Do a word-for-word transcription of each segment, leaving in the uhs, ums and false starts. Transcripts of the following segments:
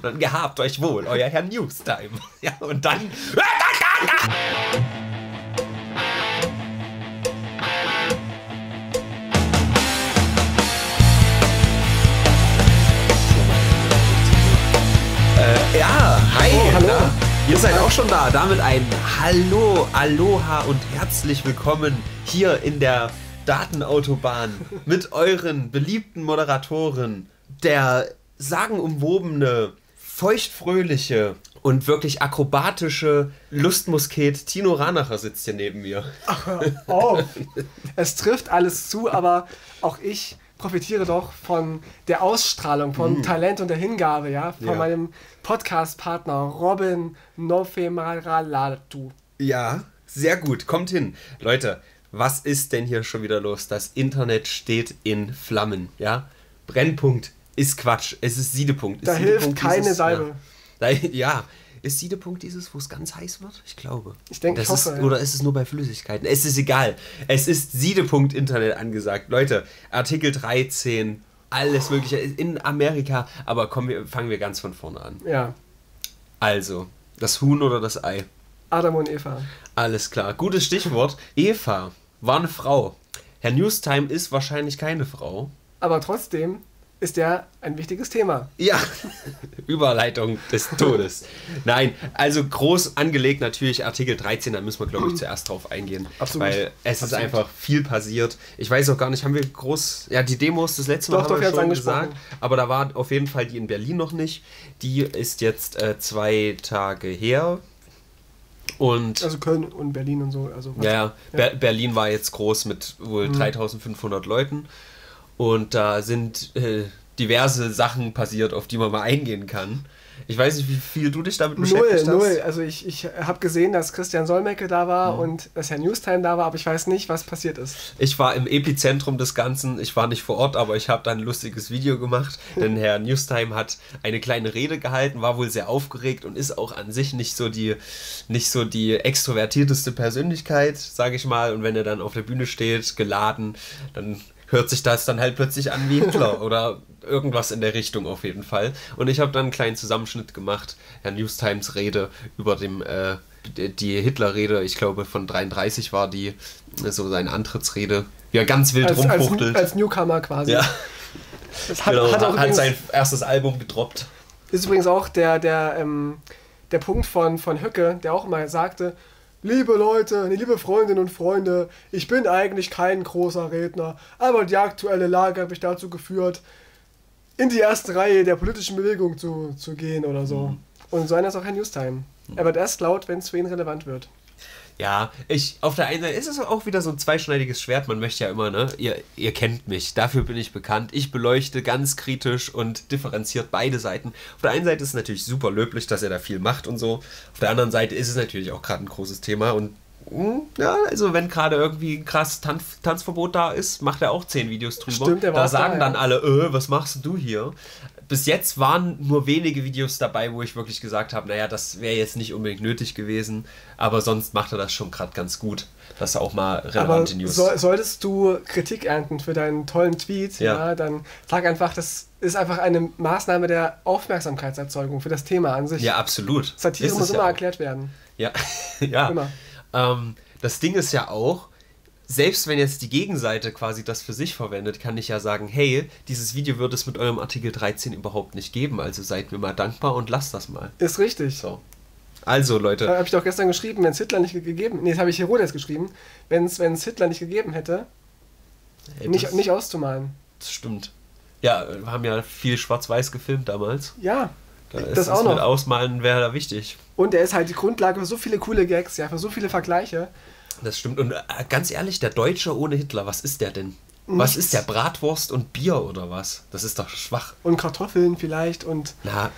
dann gehabt euch wohl, euer Herr Newstime. Ja, und dann... äh, ja, hi. Oh, hallo. Na, ihr seid auch schon da. Damit ein Hallo, Aloha und herzlich willkommen hier in der Datenautobahn mit euren beliebten Moderatoren. Der sagenumwobene, feuchtfröhliche und wirklich akrobatische Lustmusket Tino Ranacher sitzt hier neben mir. Ach, hör auf. Es trifft alles zu, aber auch ich profitiere doch von der Ausstrahlung, vom mm. Talent und der Hingabe, ja, von ja. meinem Podcast-Partner Robin Nofemaralatu. Ja, sehr gut. Kommt hin. Leute, was ist denn hier schon wieder los? Das Internet steht in Flammen, ja? Brennpunkt ist Quatsch. Es ist Siedepunkt. Ist da Siedepunkt hilft keine dieses, Salbe. Ja. ja. Ist Siedepunkt dieses, wo es ganz heiß wird? Ich glaube. Ich denke, ich hoffe. Ist, oder ist es nur bei Flüssigkeiten? Es ist egal. Es ist Siedepunkt Internet angesagt. Leute, Artikel dreizehn, alles Mögliche in Amerika. Aber kommen wir, fangen wir ganz von vorne an. Ja. Also, das Huhn oder das Ei? Adam und Eva. Alles klar. Gutes Stichwort. Eva war eine Frau. Herr Newstime ist wahrscheinlich keine Frau. Aber trotzdem ist ja ein wichtiges Thema. Ja, Überleitung des Todes. Nein, also groß angelegt natürlich Artikel dreizehn, da müssen wir, glaube ich, zuerst drauf eingehen. Absolut. Weil es Absolut. ist einfach viel passiert. Ich weiß auch gar nicht, haben wir groß, ja, die Demos das letzte Mal doch, haben doch, wir schon gesagt, angesprochen. aber da war auf jeden Fall die in Berlin noch nicht. Die ist jetzt äh, zwei Tage her. Und also Köln und Berlin und so. Also ja, ja. Ber- Berlin war jetzt groß mit wohl mhm. dreitausendfünfhundert Leuten. Und da sind äh, diverse Sachen passiert, auf die man mal eingehen kann. Ich weiß nicht, wie viel du dich damit beschäftigt null, hast. Null, also ich, ich habe gesehen, dass Christian Solmecke da war mhm. und dass Herr Newstime da war, aber ich weiß nicht, was passiert ist. Ich war im Epizentrum des Ganzen, ich war nicht vor Ort, aber ich habe da ein lustiges Video gemacht, denn Herr Newstime hat eine kleine Rede gehalten, war wohl sehr aufgeregt und ist auch an sich nicht so die, nicht so die extrovertierteste Persönlichkeit, sage ich mal. Und wenn er dann auf der Bühne steht, geladen, dann hört sich das dann halt plötzlich an wie Hitler oder irgendwas in der Richtung auf jeden Fall. Und ich habe dann einen kleinen Zusammenschnitt gemacht, Herrn Newstimes Rede über dem, äh, die Hitler-Rede, ich glaube von dreiunddreißig war die, so seine Antrittsrede, wie er ganz wild als, rumfuchtelt. Als, als Newcomer quasi. Ja. Das hat, genau, hat, auch hat übrigens, sein erstes Album gedroppt. Ist übrigens auch der, der, ähm, der Punkt von, von Höcke, der auch immer sagte, liebe Leute, liebe Freundinnen und Freunde, ich bin eigentlich kein großer Redner, aber die aktuelle Lage hat mich dazu geführt, in die erste Reihe der politischen Bewegung zu, zu gehen oder so. Mhm. Und so einer ist auch Herr Newstime. Mhm. Er wird erst laut, wenn es für ihn relevant wird. Ja, ich, auf der einen Seite ist es auch wieder so ein zweischneidiges Schwert. Man möchte ja immer, ne, ihr, ihr kennt mich, dafür bin ich bekannt. Ich beleuchte ganz kritisch und differenziert beide Seiten. Auf der einen Seite ist es natürlich super löblich, dass er da viel macht und so. Auf der anderen Seite ist es natürlich auch gerade ein großes Thema und ja, also wenn gerade irgendwie ein krass Tanz, Tanzverbot da ist, macht er auch zehn Videos drüber. Stimmt, er war da sagen da, dann ja. alle, äh, was machst du hier? Bis jetzt waren nur wenige Videos dabei, wo ich wirklich gesagt habe, naja, das wäre jetzt nicht unbedingt nötig gewesen, aber sonst macht er das schon gerade ganz gut, dass er auch mal relevante aber News... So, solltest du Kritik ernten für deinen tollen Tweet, ja. Ja, dann sag einfach, das ist einfach eine Maßnahme der Aufmerksamkeitserzeugung für das Thema an sich. Ja, absolut. Satire muss immer ja erklärt werden. Ja, ja. Immer. Ähm, das Ding ist ja auch, selbst wenn jetzt die Gegenseite quasi das für sich verwendet, kann ich ja sagen, hey, dieses Video wird es mit eurem Artikel dreizehn überhaupt nicht geben, also seid mir mal dankbar und lasst das mal. Ist richtig. So. Also, Leute. Da habe ich doch gestern geschrieben, wenn es Hitler nicht gegeben... Nee, das habe ich Herodes geschrieben. Wenn es Hitler nicht gegeben hätte, hey, nicht, nicht auszumalen. Das stimmt. Ja, wir haben ja viel schwarz-weiß gefilmt damals. Ja, da das ist auch es noch. Mit Ausmalen wäre da wichtig. Und er ist halt die Grundlage für so viele coole Gags, ja, für so viele Vergleiche. Das stimmt. Und äh, ganz ehrlich, der Deutsche ohne Hitler, was ist der denn? Nichts. Was ist der? Bratwurst und Bier oder was? Das ist doch schwach. Und Kartoffeln vielleicht und... Na,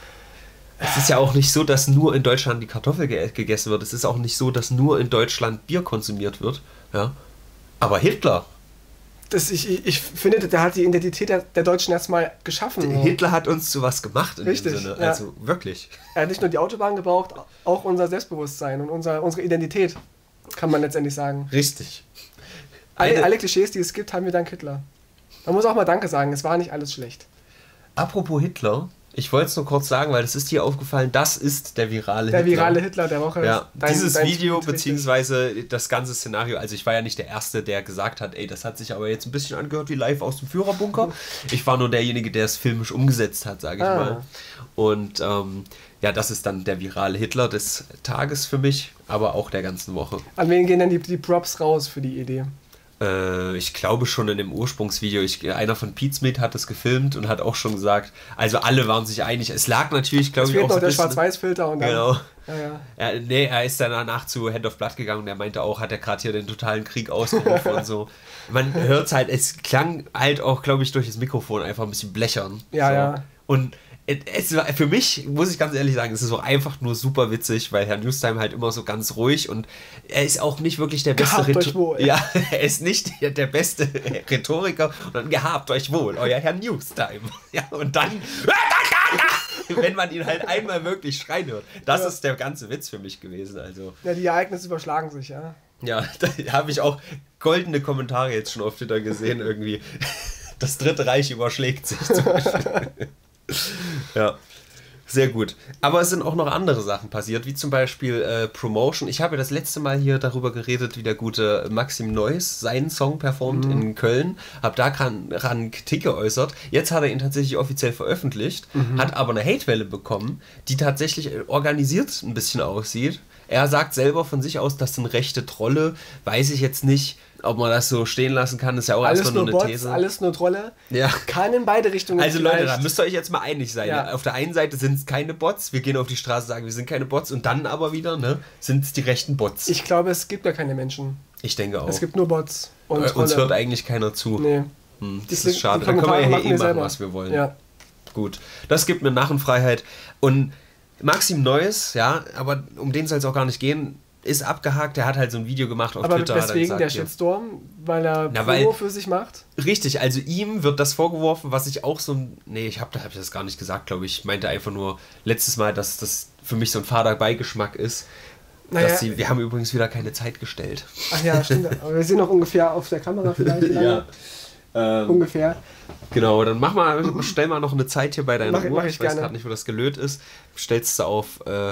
es ist ja auch nicht so, dass nur in Deutschland die Kartoffel ge- gegessen wird. Es ist auch nicht so, dass nur in Deutschland Bier konsumiert wird. Ja. Aber Hitler... Das, ich, ich, ich finde, der hat die Identität der, der Deutschen erstmal geschaffen. So. Hitler hat uns zu was gemacht in Richtig, dem Sinne. ja. Also wirklich. Er hat nicht nur die Autobahn gebraucht, auch unser Selbstbewusstsein und unser, unsere Identität, kann man letztendlich sagen. Richtig. Alle, alle Klischees, die es gibt, haben wir dank Hitler. Man muss auch mal Danke sagen, es war nicht alles schlecht. Apropos Hitler, Ich wollte es nur kurz sagen, weil das ist dir aufgefallen, das ist der virale der Hitler. Der virale Hitler der Woche. Ja, dein, dieses dein Video, Tweet, beziehungsweise das ganze Szenario, also ich war ja nicht der Erste, der gesagt hat, ey, das hat sich aber jetzt ein bisschen angehört wie live aus dem Führerbunker. Ich war nur derjenige, der es filmisch umgesetzt hat, sage ich ah. mal. Und ähm, ja, das ist dann der virale Hitler des Tages für mich, aber auch der ganzen Woche. An wen gehen denn die, die Props raus für die Idee? Ich glaube schon in dem Ursprungsvideo, ich, einer von Pizmeet hat das gefilmt und hat auch schon gesagt, also alle waren sich einig. Es lag natürlich, glaube ich, auch noch so der Schwarz-Weiß-Filter und dann... Genau. Ja, ja. Er, nee, er ist dann danach zu Hand of Blood gegangen und er meinte auch, hat er gerade hier den totalen Krieg ausgerufen und so. Man hört es halt, es klang halt auch, glaube ich, durch das Mikrofon einfach ein bisschen blechern. Ja, so. ja. Und es war, für mich, muss ich ganz ehrlich sagen, es ist auch einfach nur super witzig, weil Herr Newstime halt immer so ganz ruhig und er ist auch nicht wirklich der beste Rhetoriker. Ja, er ist nicht der, der beste Rhetoriker und dann gehabt euch wohl, euer Herr Newstime. Ja, und dann, wenn man ihn halt einmal wirklich schreien hört. Das ja. ist der ganze Witz für mich gewesen. Also. Ja, die Ereignisse überschlagen sich, ja. Ja, da habe ich auch goldene Kommentare jetzt schon auf Twitter gesehen, irgendwie. Das Dritte Reich überschlägt sich zum Beispiel. Ja, sehr gut. Aber es sind auch noch andere Sachen passiert, wie zum Beispiel äh, Promotion. Ich habe ja das letzte Mal hier darüber geredet, wie der gute Maxim Neuss seinen Song performt mhm. in Köln. Habe da ran Kritik geäußert. Jetzt hat er ihn tatsächlich offiziell veröffentlicht, mhm. hat aber eine Hatewelle bekommen, die tatsächlich organisiert ein bisschen aussieht. Er sagt selber von sich aus, das sind rechte Trolle. Weiß ich jetzt nicht, ob man das so stehen lassen kann. Das ist ja auch alles erstmal nur eine Bots, These. Alles nur Trolle. Ja. Kann in beide Richtungen. Also Leute, vielleicht. da müsst ihr euch jetzt mal einig sein. Ja. Auf der einen Seite sind es keine Bots. Wir gehen auf die Straße und sagen, wir sind keine Bots. Und dann aber wieder ne, sind es die rechten Bots. Ich glaube, es gibt ja keine Menschen. Ich denke auch. Es gibt nur Bots. Und äh, uns hört eigentlich keiner zu. Nee. Hm, das ist schade. Da können wir ja eh machen, selber. was wir wollen. Ja. Gut. Das gibt eine Narrenfreiheit. Und Maxim Neuss, ja, aber um den soll es auch gar nicht gehen, ist abgehakt, der hat halt so ein Video gemacht auf aber Twitter. Aber deswegen gesagt, der Shitstorm, weil er na, Promo für sich macht? Richtig, also ihm wird das vorgeworfen, was ich auch so ein... Nee, ich habe hab das gar nicht gesagt, glaube ich. Ich meinte einfach nur letztes Mal, dass das für mich so ein fader Beigeschmack ist. Naja, dass sie, wir haben übrigens wieder keine Zeit gestellt. Ach ja, stimmt. Aber wir sind noch ungefähr auf der Kamera vielleicht. Ja. Ähm, ungefähr. Genau, dann mach mal, stell mal noch eine Zeit hier bei deiner mach, Uhr. Mach ich ich weiß gerade nicht, wo das gelöt ist. Stellst du auf äh,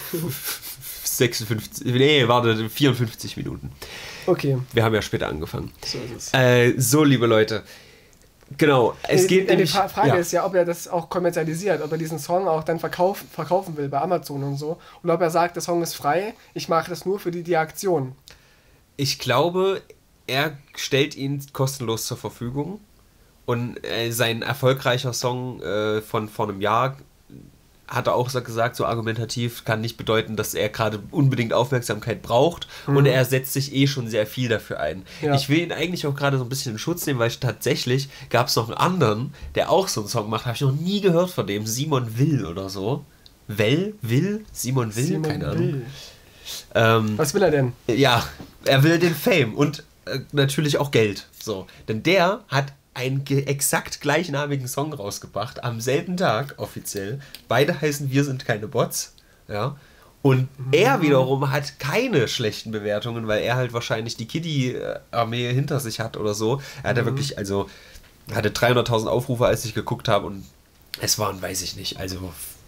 sechsundfünfzig, nee, warte, vierundfünfzig Minuten. Okay. Wir haben ja später angefangen. So ist es. Äh, so, liebe Leute. Genau, es die, geht die, nämlich... Die Frage ja. ist ja, ob er das auch kommerzialisiert, ob er diesen Song auch dann verkauf, verkaufen will bei Amazon und so. Oder ob er sagt, der Song ist frei, ich mache das nur für die, die Aktion. Ich glaube, er stellt ihn kostenlos zur Verfügung. Und äh, sein erfolgreicher Song äh, von vor einem Jahr hat er auch so gesagt, so argumentativ, kann nicht bedeuten, dass er gerade unbedingt Aufmerksamkeit braucht. Mhm. Und er setzt sich eh schon sehr viel dafür ein. Ja. Ich will ihn eigentlich auch gerade so ein bisschen in Schutz nehmen, weil tatsächlich gab es noch einen anderen, der auch so einen Song macht, habe ich noch nie gehört von dem, Simon Will oder so. Well? Will? Simon Will? Simon Keine Ahnung. Will. Ähm, Was will er denn? Ja, er will den Fame und äh, natürlich auch Geld. So. Denn der hat einen exakt gleichnamigen Song rausgebracht, am selben Tag offiziell. Beide heißen Wir sind keine Bots. Ja. Und mhm. er wiederum hat keine schlechten Bewertungen, weil er halt wahrscheinlich die Kiddie-Armee hinter sich hat oder so. Er hatte mhm. wirklich, also, hatte dreihunderttausend Aufrufe, als ich geguckt habe und es waren, weiß ich nicht, also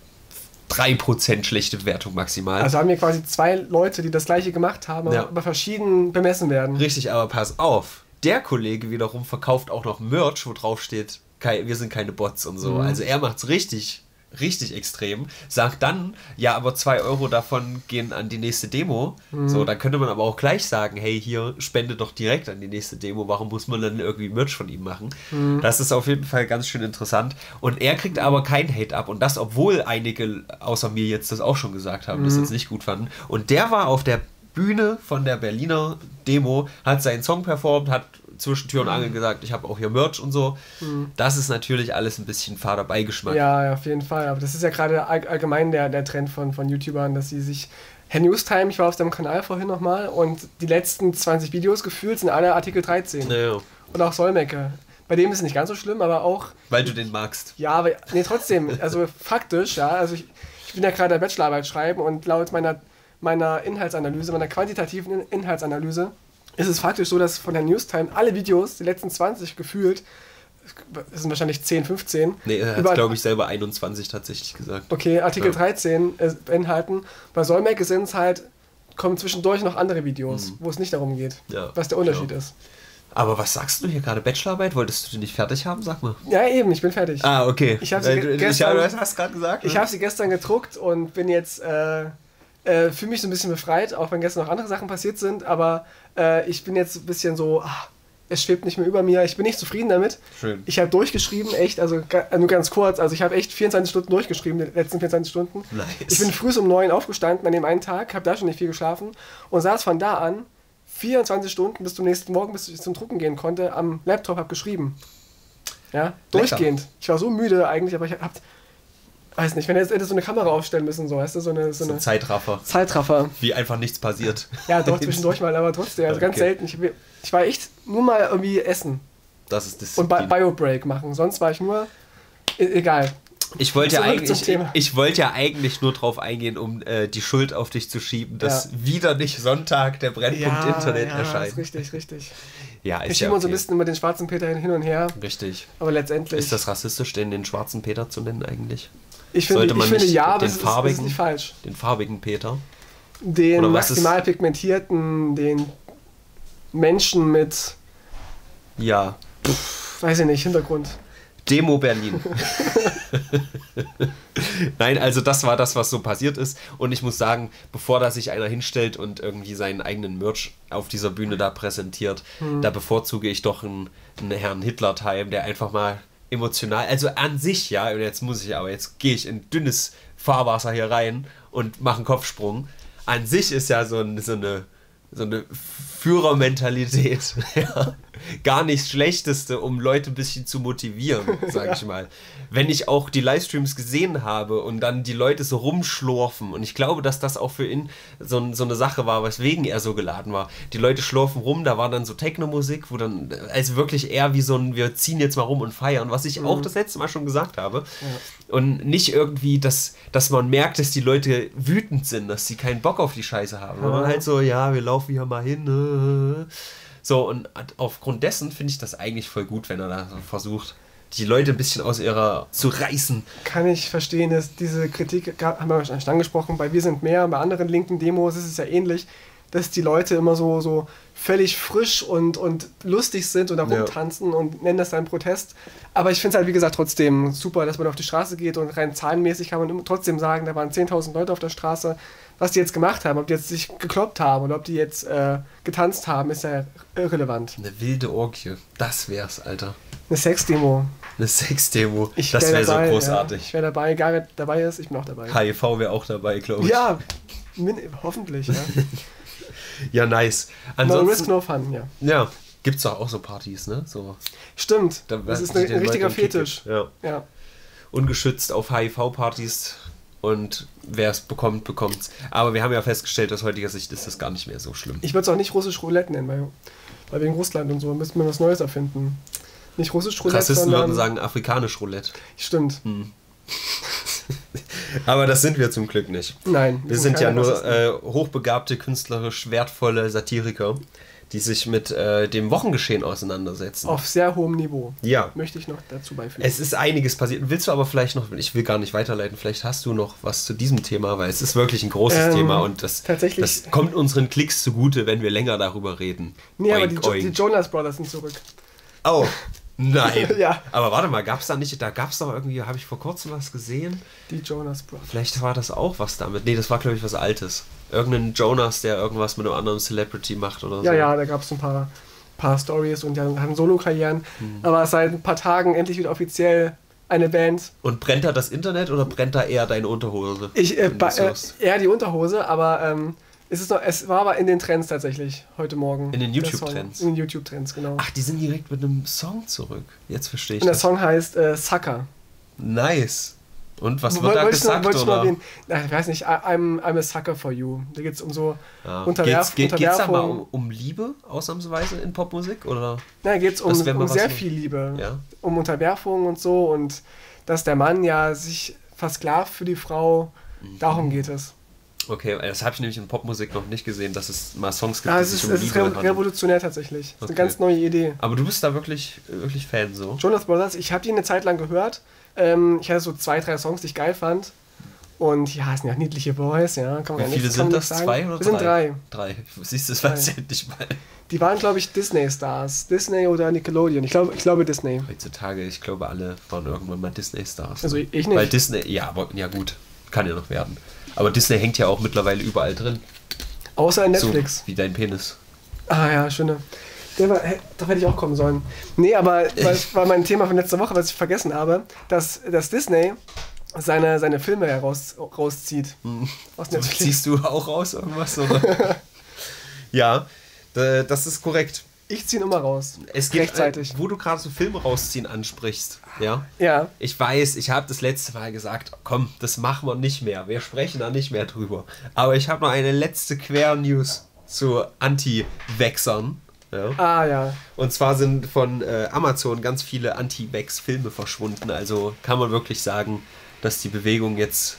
drei Prozent schlechte Bewertung maximal. Also haben wir quasi zwei Leute, die das gleiche gemacht haben, ja. aber verschieden bemessen werden. Richtig, aber pass auf. Der Kollege wiederum verkauft auch noch Merch, wo drauf steht, wir sind keine Bots und so. Mhm. Also er macht's richtig, richtig extrem. Sagt dann, ja, aber zwei Euro davon gehen an die nächste Demo. Mhm. So, dann könnte man aber auch gleich sagen, hey, hier, spende doch direkt an die nächste Demo. Warum muss man dann irgendwie Merch von ihm machen? Mhm. Das ist auf jeden Fall ganz schön interessant. Und er kriegt aber kein Hate ab. Und das, obwohl einige außer mir jetzt das auch schon gesagt haben, mhm. das jetzt nicht gut fanden. Und der war auf der Bühne von der Berliner Demo, hat seinen Song performt, hat zwischen Tür und Angel gesagt, ich habe auch hier Merch und so. Mhm. Das ist natürlich alles ein bisschen fader Beigeschmack. Ja, ja, auf jeden Fall. Aber das ist ja gerade all, allgemein der, der Trend von, von YouTubern, dass sie sich... Herr Newstime, ich war auf seinem Kanal vorhin nochmal und die letzten zwanzig Videos gefühlt sind alle Artikel dreizehn. Ja. Und auch Solmecke. Bei dem ist es nicht ganz so schlimm, aber auch... Weil du den magst. Ja, aber nee, trotzdem, also faktisch, ja, also ich, ich bin ja gerade der Bachelorarbeit schreiben und laut meiner meiner Inhaltsanalyse, meiner quantitativen Inhaltsanalyse, ist es faktisch so, dass von der Newstime alle Videos, die letzten zwanzig gefühlt, es sind wahrscheinlich zehn, fünfzehn. Nee, er hat, glaube ich, selber einundzwanzig tatsächlich gesagt. Okay, Artikel ja. dreizehn äh, beinhalten. Bei Soul Magazines halt kommen zwischendurch noch andere Videos, mhm. wo es nicht darum geht, ja, was der Unterschied klar. ist. Aber was sagst du hier gerade? Bachelorarbeit? Wolltest du die nicht fertig haben? Sag mal. Ja, eben, ich bin fertig. Ah, okay. Ich habe sie, ge- gestern, ich, hast gerade gesagt, ich ne? hab sie gestern gedruckt und bin jetzt, äh, äh, fühle mich so ein bisschen befreit, auch wenn gestern noch andere Sachen passiert sind, aber äh, ich bin jetzt ein bisschen so, ach, es schwebt nicht mehr über mir, ich bin nicht zufrieden damit. Schön. Ich habe durchgeschrieben, echt, also ga, nur ganz kurz, also ich habe echt vierundzwanzig Stunden durchgeschrieben, die letzten vierundzwanzig Stunden. Nice. Ich bin früh um neun aufgestanden an dem einen Tag, habe da schon nicht viel geschlafen und saß von da an vierundzwanzig Stunden bis zum nächsten Morgen, bis ich zum Drucken gehen konnte, am Laptop, habe geschrieben. Ja, durchgehend. Ich war so müde eigentlich, aber ich hab, weiß nicht, wenn jetzt hätte so eine Kamera aufstellen müssen, so, weißt du, so eine, so eine so ein Zeitraffer. Zeitraffer. Wie einfach nichts passiert. Ja, doch, zwischendurch mal, aber trotzdem, also okay. ganz selten. Ich, ich war echt nur mal irgendwie essen. Das ist das. Und Bi- Bio-Break machen, sonst war ich nur, e- egal. Ich wollte ja, eigentlich, ich, ich wollte ja eigentlich nur drauf eingehen, um äh, die Schuld auf dich zu schieben, dass ja. wieder nicht Sonntag der Brennpunkt ja, Internet ja, erscheint. Ist richtig, richtig. Ja, ist Wir schieben ja uns ein bisschen immer den schwarzen Peter hin und her. Richtig. Aber letztendlich... Ist das rassistisch, den, den schwarzen Peter zu nennen eigentlich? Ich finde, Sollte man ich finde nicht ja, aber den es ist, farbigen, ist nicht falsch. Den farbigen Peter? Den maximal pigmentierten, den Menschen mit... Ja. Pff, weiß ich nicht, Hintergrund. Demo Berlin. Nein, also das war das, was so passiert ist. Und ich muss sagen, bevor da sich einer hinstellt und irgendwie seinen eigenen Merch auf dieser Bühne da präsentiert, hm. da bevorzuge ich doch einen, einen Herrn Hitler-Time, der einfach mal emotional, also an sich, ja, und jetzt muss ich aber, jetzt gehe ich in dünnes Fahrwasser hier rein und mache einen Kopfsprung. An sich ist ja so, ein, so eine so eine Führermentalität, ja, gar nichts Schlechteste, um Leute ein bisschen zu motivieren, sag ja. ich mal. Wenn ich auch die Livestreams gesehen habe und dann die Leute so rumschlurfen, und ich glaube, dass das auch für ihn so, so eine Sache war, weswegen er so geladen war. Die Leute schlurfen rum, da war dann so Techno-Musik, wo dann, also wirklich eher wie so ein, wir ziehen jetzt mal rum und feiern, was ich mhm. auch das letzte Mal schon gesagt habe. Ja. Und nicht irgendwie, dass, dass man merkt, dass die Leute wütend sind, dass sie keinen Bock auf die Scheiße haben. Sondern halt so, ja, wir laufen hier mal hin. So, und aufgrund dessen finde ich das eigentlich voll gut, wenn er da so versucht, die Leute ein bisschen aus ihrer zu reißen. Kann ich verstehen, dass diese Kritik, haben wir schon angesprochen, bei Wir sind mehr, bei anderen linken Demos ist es ja ähnlich, dass die Leute immer so, so völlig frisch und, und lustig sind und da rumtanzen ja. und nennen das dann Protest. Aber ich finde es halt, wie gesagt, trotzdem super, dass man auf die Straße geht und rein zahlenmäßig kann man trotzdem sagen, da waren zehntausend Leute auf der Straße. Was die jetzt gemacht haben, ob die jetzt sich gekloppt haben oder ob die jetzt äh, getanzt haben, ist ja irrelevant. Eine wilde Orgie, das wär's, Alter. Eine Sexdemo. Eine Sexdemo, ich das wär wäre so dabei, großartig. Ja. Ich wäre dabei, Gareth dabei ist, ich bin auch dabei. H I V wäre auch dabei, glaube ich. Ja, min- hoffentlich, ja. Ja, nice. Ansonsten, no risk, no fun, ja. Ja, gibt's doch auch so Partys, ne? So. Stimmt, da, das ist ein, ein richtiger Fetisch. Ja. ja. Ungeschützt auf H I V-Partys und wer es bekommt, bekommt's. Aber wir haben ja festgestellt, aus heutiger Sicht ist das gar nicht mehr so schlimm. Ich würde es auch nicht russisch Roulette nennen, weil, weil wegen Russland und so müssten wir was Neues erfinden. Nicht russisch Roulette, Rassisten sondern... würden sagen afrikanisch Roulette. Stimmt. Hm. Aber das sind wir zum Glück nicht. Nein. Wir, wir sind, sind ja nur äh, hochbegabte, künstlerisch wertvolle Satiriker, die sich mit äh, dem Wochengeschehen auseinandersetzen. Auf sehr hohem Niveau. Ja. Möchte ich noch dazu beifügen. Es ist einiges passiert. Willst du aber vielleicht noch, ich will gar nicht weiterleiten, vielleicht hast du noch was zu diesem Thema, weil es ist wirklich ein großes ähm, Thema und das, tatsächlich, das kommt unseren Klicks zugute, wenn wir länger darüber reden. Nee, oink, aber die, jo- die Jonas Brothers sind zurück. Oh, nein. Ja. Aber warte mal, gab es da nicht, da gab es doch irgendwie, habe ich vor kurzem was gesehen? Die Jonas Brothers. Vielleicht war das auch was damit. Nee, das war, glaube ich, was Altes. Irgendein Jonas, der irgendwas mit einem anderen Celebrity macht oder so. Ja, ja, da gab es ein paar, paar Stories und die hatten Solo-Karrieren. Hm. Aber seit ein paar Tagen endlich wieder offiziell eine Band. Und brennt da das Internet oder brennt da eher deine Unterhose? Ich, äh, ba- äh, eher die Unterhose, aber ähm, es, ist noch, es war aber in den Trends tatsächlich heute Morgen. In den YouTube-Trends? In den YouTube-Trends, genau. Ach, die sind direkt mit einem Song zurück. Jetzt verstehe ich und der das. Song heißt äh, Sucker. Nice. Und was Woll, wird da gesagt, noch, oder? Ich, na, ich weiß nicht, I'm, I'm a sucker for you. Da geht es um so ja. Unterwerf, geht's, geht, Unterwerfung. Geht's da mal um, um Liebe, ausnahmsweise, in Popmusik? Oder? Na, geht es um, um sehr noch? viel Liebe. Ja. Um Unterwerfung und so. Und dass der Mann ja sich versklavt für die Frau, mhm. darum geht es. Okay, das habe ich nämlich in Popmusik noch nicht gesehen, dass es mal Songs gibt, Ja, die es sich ist, um es ist Liebe re handeln. revolutionär tatsächlich. Das ist Okay. eine ganz neue Idee. Aber du bist da wirklich, wirklich Fan so? Jonas Brothers, ich habe die eine Zeit lang gehört. Ähm, ich hatte so zwei, drei Songs, die ich geil fand. Und ja, es sind ja niedliche Boys, ja. Kann man Wie ja viele nichts- kann sind man das? nichts sagen. Zwei oder Das sind drei. Drei. Siehst du, das weiß ich nicht mal. Die waren, glaube ich, Disney-Stars. Disney oder Nickelodeon. Ich glaube, ich glaube Disney. Heutzutage, ich glaube, alle waren irgendwann mal Disney-Stars. Also ich nicht. Weil Disney, ja, aber ja gut, kann ja noch werden. Aber Disney hängt ja auch mittlerweile überall drin. Außer in Netflix. So wie dein Penis. Ah ja, schöne. Der war, hä, da hätte ich auch kommen sollen. Nee, aber das war mein Thema von letzter Woche, was ich vergessen habe, dass, dass Disney seine, seine Filme heraus, rauszieht. Hm. Aus Netflix. Ziehst du auch raus irgendwas? Oder? Ja, d- das ist korrekt. Ich ziehe ihn immer raus. Es gibt, Rechtzeitig. äh, wo du gerade so Filme rausziehen ansprichst, ja. Ja. Ich weiß, ich habe das letzte Mal gesagt, komm, das machen wir nicht mehr. Wir sprechen da nicht mehr drüber. Aber ich habe noch eine letzte Quer-News zu Anti-Vaxxern. Ja. Ah ja. Und zwar sind von äh, Amazon ganz viele Anti-Vax-Filme verschwunden. Also kann man wirklich sagen, dass die Bewegung jetzt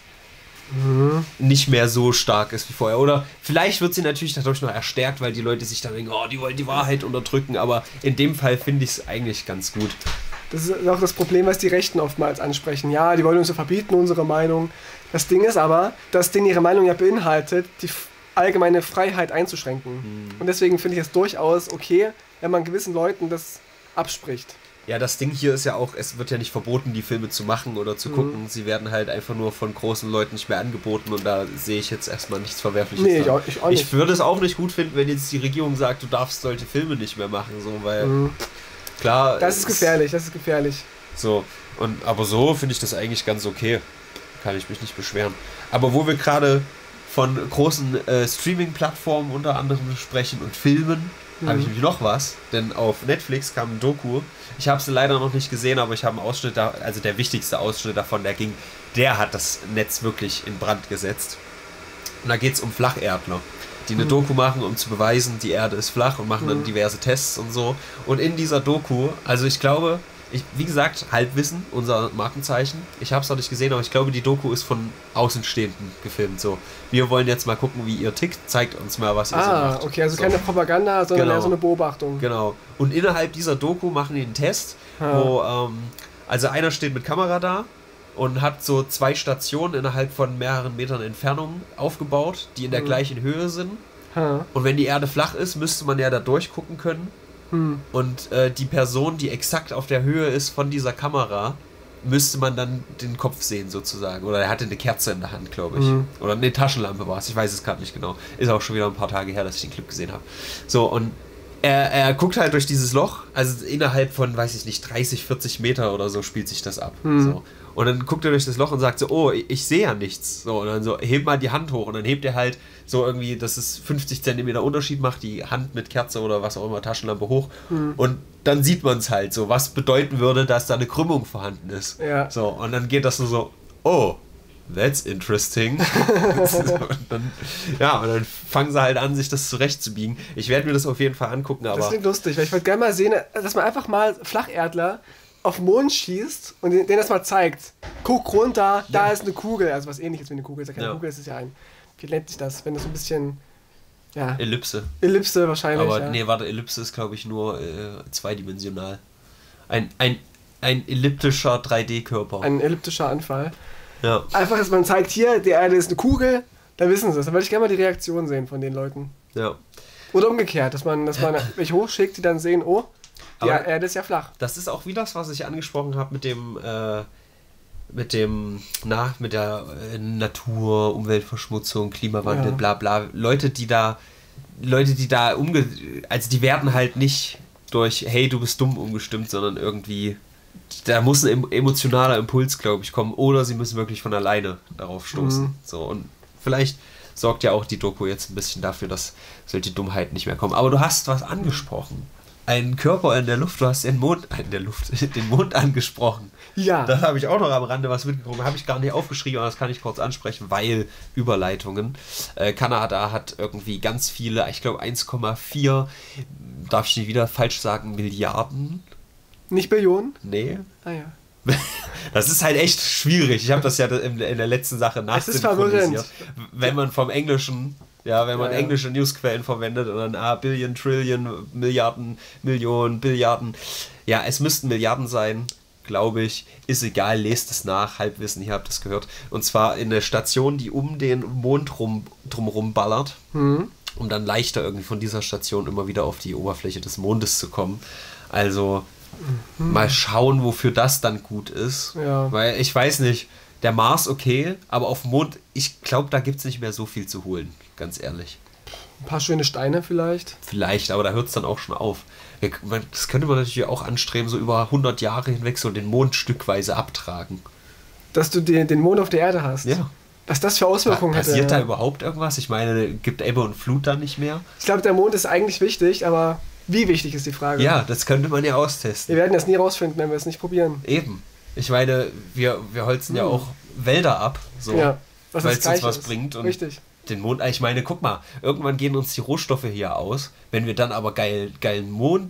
Mhm. nicht mehr so stark ist wie vorher. Oder vielleicht wird sie natürlich dadurch noch erstärkt, weil die Leute sich dann denken, oh, die wollen die Wahrheit unterdrücken. Aber in dem Fall finde ich es eigentlich ganz gut. Das ist auch das Problem, was die Rechten oftmals ansprechen. Ja, die wollen uns ja verbieten, unsere Meinung. Das Ding ist aber, dass denen ihre Meinung ja beinhaltet, die f- allgemeine Freiheit einzuschränken. Mhm. Und deswegen finde ich es durchaus okay, wenn man gewissen Leuten das abspricht. Ja, das Ding hier ist ja auch, es wird ja nicht verboten, die Filme zu machen oder zu Mhm. gucken. Sie werden halt einfach nur von großen Leuten nicht mehr angeboten und da sehe ich jetzt erstmal nichts Verwerfliches. Nee, ich dran. auch, ich auch nicht. Ich würde es auch nicht gut finden, wenn jetzt die Regierung sagt, du darfst solche Filme nicht mehr machen, so, weil Mhm. klar. Das ist es- gefährlich, das ist gefährlich. So, und aber so finde ich das eigentlich ganz okay. Kann ich mich nicht beschweren. Aber wo wir gerade von großen äh, Streaming-Plattformen unter anderem sprechen und Filmen, Mhm. habe ich nämlich noch was. Denn auf Netflix kam ein Doku. Ich habe es leider noch nicht gesehen, aber ich habe einen Ausschnitt, da, also der wichtigste Ausschnitt davon, der ging, der hat das Netz wirklich in Brand gesetzt. Und da geht es um Flacherdler, die eine Mhm. Doku machen, um zu beweisen, die Erde ist flach und machen dann Mhm. diverse Tests und so. Und in dieser Doku, also ich glaube, ich, wie gesagt, Halbwissen, unser Markenzeichen. Ich habe es noch nicht gesehen, aber ich glaube, die Doku ist von Außenstehenden gefilmt. So, wir wollen jetzt mal gucken, wie ihr tickt. Zeigt uns mal, was ihr so Ah, macht. okay, also so. keine Propaganda, sondern Genau. eher so eine Beobachtung. Genau. Und innerhalb dieser Doku machen die einen Test, Ja. wo, ähm, also einer steht mit Kamera da und hat so zwei Stationen innerhalb von mehreren Metern Entfernung aufgebaut, die in der Mhm. gleichen Höhe sind. Ha. Und wenn die Erde flach ist, müsste man ja da durchgucken können. Hm. Und äh, die Person, die exakt auf der Höhe ist von dieser Kamera, müsste man dann den Kopf sehen sozusagen. Oder er hatte eine Kerze in der Hand, glaube ich. Mhm. Oder eine Taschenlampe war es. Ich weiß es gerade nicht genau. Ist auch schon wieder ein paar Tage her, dass ich den Clip gesehen habe. So, und er, er guckt halt durch dieses Loch. Also innerhalb von, weiß ich nicht, dreißig, vierzig Meter oder so spielt sich das ab. Mhm. So. Und dann guckt er durch das Loch und sagt so, oh, ich, ich sehe ja nichts. So, und dann so, heb mal die Hand hoch. Und dann hebt er halt so irgendwie, dass es fünfzig Zentimeter Unterschied macht, die Hand mit Kerze oder was auch immer, Taschenlampe hoch. Mhm. Und dann sieht man es halt so, was bedeuten würde, dass da eine Krümmung vorhanden ist. Ja. So, und dann geht das nur so, oh, that's interesting. und dann, ja, und dann fangen sie halt an, sich das zurechtzubiegen. Ich werde mir das auf jeden Fall angucken, aber Das klingt lustig, weil ich würde gerne mal sehen, dass man einfach mal Flacherdler auf den Mond schießt und denen das mal zeigt. Guck runter, da Ja. ist eine Kugel, also was ähnliches wie eine Kugel. Ist ja keine Ja. Kugel, es ist ja ein, wie nennt sich das, wenn das so ein bisschen, ja, Ellipse. Ellipse wahrscheinlich. Aber ja. nee, warte, Ellipse ist, glaube ich, nur äh, zweidimensional. Ein, ein, ein elliptischer drei D-Körper. Ein elliptischer Anfall. Ja. Einfach, dass man zeigt, hier, die Erde ist eine Kugel, dann wissen sie es. Dann würde ich gerne mal die Reaktion sehen von den Leuten. ja. Oder umgekehrt, dass man, dass man welche hochschickt, die dann sehen, oh, die Aber- Erde ist ja flach. Das ist auch wie das, was ich angesprochen habe mit dem, äh, mit dem, na, mit der äh, Natur, Umweltverschmutzung, Klimawandel, Ja. bla bla. Leute, die da, Leute, die da umge... Also die werden halt nicht durch, hey, du bist dumm umgestimmt, sondern irgendwie, da muss ein em- emotionaler Impuls, glaube ich, kommen. Oder sie müssen wirklich von alleine darauf stoßen. Mhm. So, und vielleicht sorgt ja auch die Doku jetzt ein bisschen dafür, dass solche Dummheiten nicht mehr kommen. Aber du hast was angesprochen. Ein Körper in der Luft, du hast den Mond, in der Luft, den Mond angesprochen. Ja. Da habe ich auch noch am Rande was mitbekommen, habe ich gar nicht aufgeschrieben, aber das kann ich kurz ansprechen, weil Überleitungen. Äh, Kanada hat irgendwie ganz viele, ich glaube eins Komma vier, darf ich nicht wieder falsch sagen, Milliarden? Nicht Billionen? Nee, Ah ja. Das ist halt echt schwierig. Ich habe das ja in der letzten Sache nachsynchronisiert. Wenn man vom Englischen, ja, wenn man ja, ja. englische Newsquellen verwendet und dann ah, Billion, Trillion, Milliarden, Millionen, Billiarden. Ja, es müssten Milliarden sein, glaube ich. Ist egal, lest es nach. Halbwissen, ihr habt es gehört. Und zwar in eine Station, die um den Mond rum, drumherum ballert, mhm. um dann leichter irgendwie von dieser Station immer wieder auf die Oberfläche des Mondes zu kommen. Also mhm. mal schauen, wofür das dann gut ist. Ja. Weil ich weiß nicht, der Mars okay, aber auf dem Mond, ich glaube, da gibt es nicht mehr so viel zu holen, ganz ehrlich. Ein paar schöne Steine vielleicht? Vielleicht, aber da hört es dann auch schon auf. Das könnte man natürlich auch anstreben, so über hundert Jahre hinweg so den Mond stückweise abtragen. Dass du den, den Mond auf der Erde hast? Ja. Was das für Auswirkungen hat. Passiert da überhaupt irgendwas? Ich meine, gibt Ebbe und Flut dann nicht mehr? Ich glaube, der Mond ist eigentlich wichtig, aber wie wichtig ist die Frage? Ja, das könnte man ja austesten. Wir werden das nie rausfinden, wenn wir es nicht probieren. Eben. Ich meine, wir, wir holzen hm. ja auch Wälder ab, so, ja, weil es uns was ist. bringt. Und richtig. Den Mond, ich meine, guck mal, irgendwann gehen uns die Rohstoffe hier aus. Wenn wir dann aber geil, geilen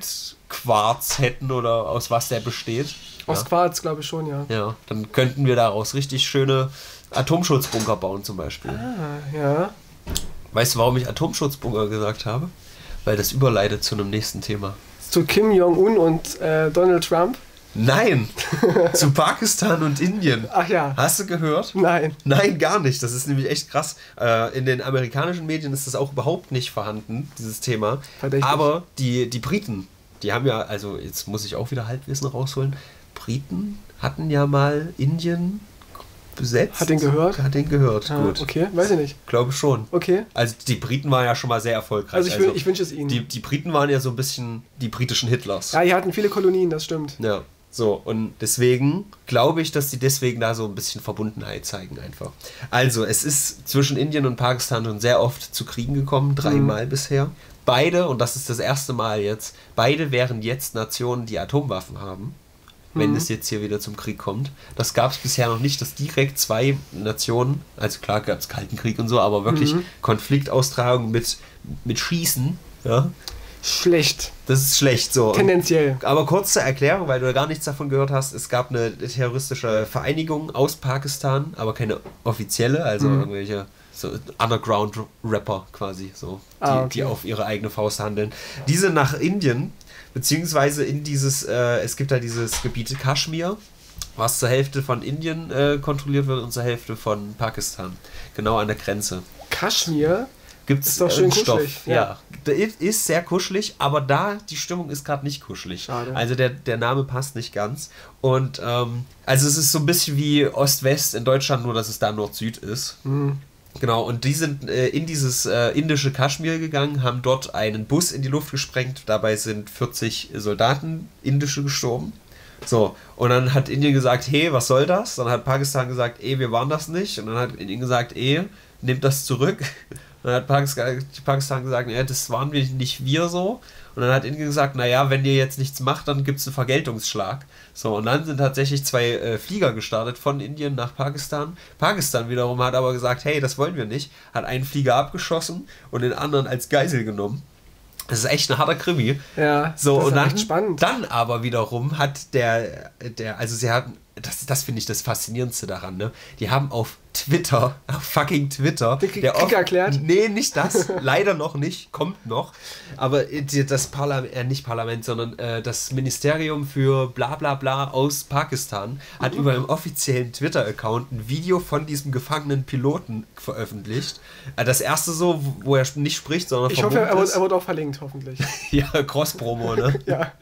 Mondquarz hätten oder aus was der besteht. Aus ja. Quarz, glaube ich schon, ja. Ja, dann könnten wir daraus richtig schöne Atomschutzbunker bauen zum Beispiel. Ah, ja. Weißt du, warum ich Atomschutzbunker gesagt habe? Weil das überleitet zu einem nächsten Thema. Zu Kim Jong-un und äh, Donald Trump? Nein, zu Pakistan und Indien. Ach ja. Hast du gehört? Nein. Nein, gar nicht. Das ist nämlich echt krass. Äh, in den amerikanischen Medien ist das auch überhaupt nicht vorhanden, dieses Thema. Verdächtig. Aber die, die Briten, die haben ja, also jetzt muss ich auch wieder Halbwissen rausholen, Briten hatten ja mal Indien besetzt. Hat den gehört? Hat den gehört, ah, gut. Okay, weiß ich nicht. Glaube schon. Okay. Also die Briten waren ja schon mal sehr erfolgreich. Also ich, also ich wünsche es ihnen. Die, die Briten waren ja so ein bisschen die britischen Hitlers. Ja, die hatten viele Kolonien, das stimmt. Ja. So, und deswegen glaube ich, dass die deswegen da so ein bisschen Verbundenheit zeigen einfach. Also, es ist zwischen Indien und Pakistan schon sehr oft zu Kriegen gekommen, dreimal mhm. bisher. Beide, und das ist das erste Mal jetzt, beide wären jetzt Nationen, die Atomwaffen haben, wenn mhm. es jetzt hier wieder zum Krieg kommt. Das gab es bisher noch nicht, dass direkt zwei Nationen, also klar gab es Kalten Krieg und so, aber wirklich mhm. Konfliktaustragung mit, mit Schießen, ja. Schlecht. Das ist schlecht, so. Tendenziell. Aber kurz zur Erklärung, weil du da gar nichts davon gehört hast, es gab eine terroristische Vereinigung aus Pakistan, aber keine offizielle, also mhm. irgendwelche so Underground-Rapper quasi, so, die, ah, okay. die auf ihre eigene Faust handeln. Die sind nach Indien, beziehungsweise in dieses, äh, es gibt da dieses Gebiet Kaschmir, was zur Hälfte von Indien äh, kontrolliert wird und zur Hälfte von Pakistan. Genau an der Grenze. Kaschmir? Gibt es doch schön kuschelig. Ja. ja, der ist sehr kuschelig, aber da die Stimmung ist gerade nicht kuschelig. Schade. Also der, der Name passt nicht ganz. Und ähm, also es ist so ein bisschen wie Ost-West in Deutschland, nur dass es da Nord-Süd ist. Mhm. Genau, und die sind äh, in dieses äh, indische Kaschmir gegangen, haben dort einen Bus in die Luft gesprengt. Dabei sind vierzig Soldaten, indische, gestorben. So, und dann hat Indien gesagt, hey, was soll das? Dann hat Pakistan gesagt, eh, wir waren das nicht. Und dann hat Indien gesagt, eh, nehmt das zurück. Dann hat Pakistan, Pakistan gesagt, ja, das waren wir nicht wir so. Und dann hat Indien gesagt, naja, wenn ihr jetzt nichts macht, dann gibt es einen Vergeltungsschlag. So, und dann sind tatsächlich zwei äh, Flieger gestartet von Indien nach Pakistan. Pakistan wiederum hat aber gesagt, hey, das wollen wir nicht. Hat einen Flieger abgeschossen und den anderen als Geisel genommen. Das ist echt ein harter Krimi. Ja, so, das ist und dann, echt spannend. Dann aber wiederum hat der, der also sie hatten, das, das finde ich das Faszinierendste daran, ne? Die haben auf Twitter, auf fucking Twitter, der Krieg erklärt? Nee, nicht das, leider noch nicht, kommt noch, aber das Parlament, äh, nicht Parlament, sondern äh, das Ministerium für bla bla bla aus Pakistan hat mhm. über einen offiziellen Twitter-Account ein Video von diesem gefangenen Piloten veröffentlicht. Äh, das erste so, wo er nicht spricht, sondern ich hoffe, er wird, er wird auch verlinkt, hoffentlich. Ja, Cross-Promo, ne? Ja.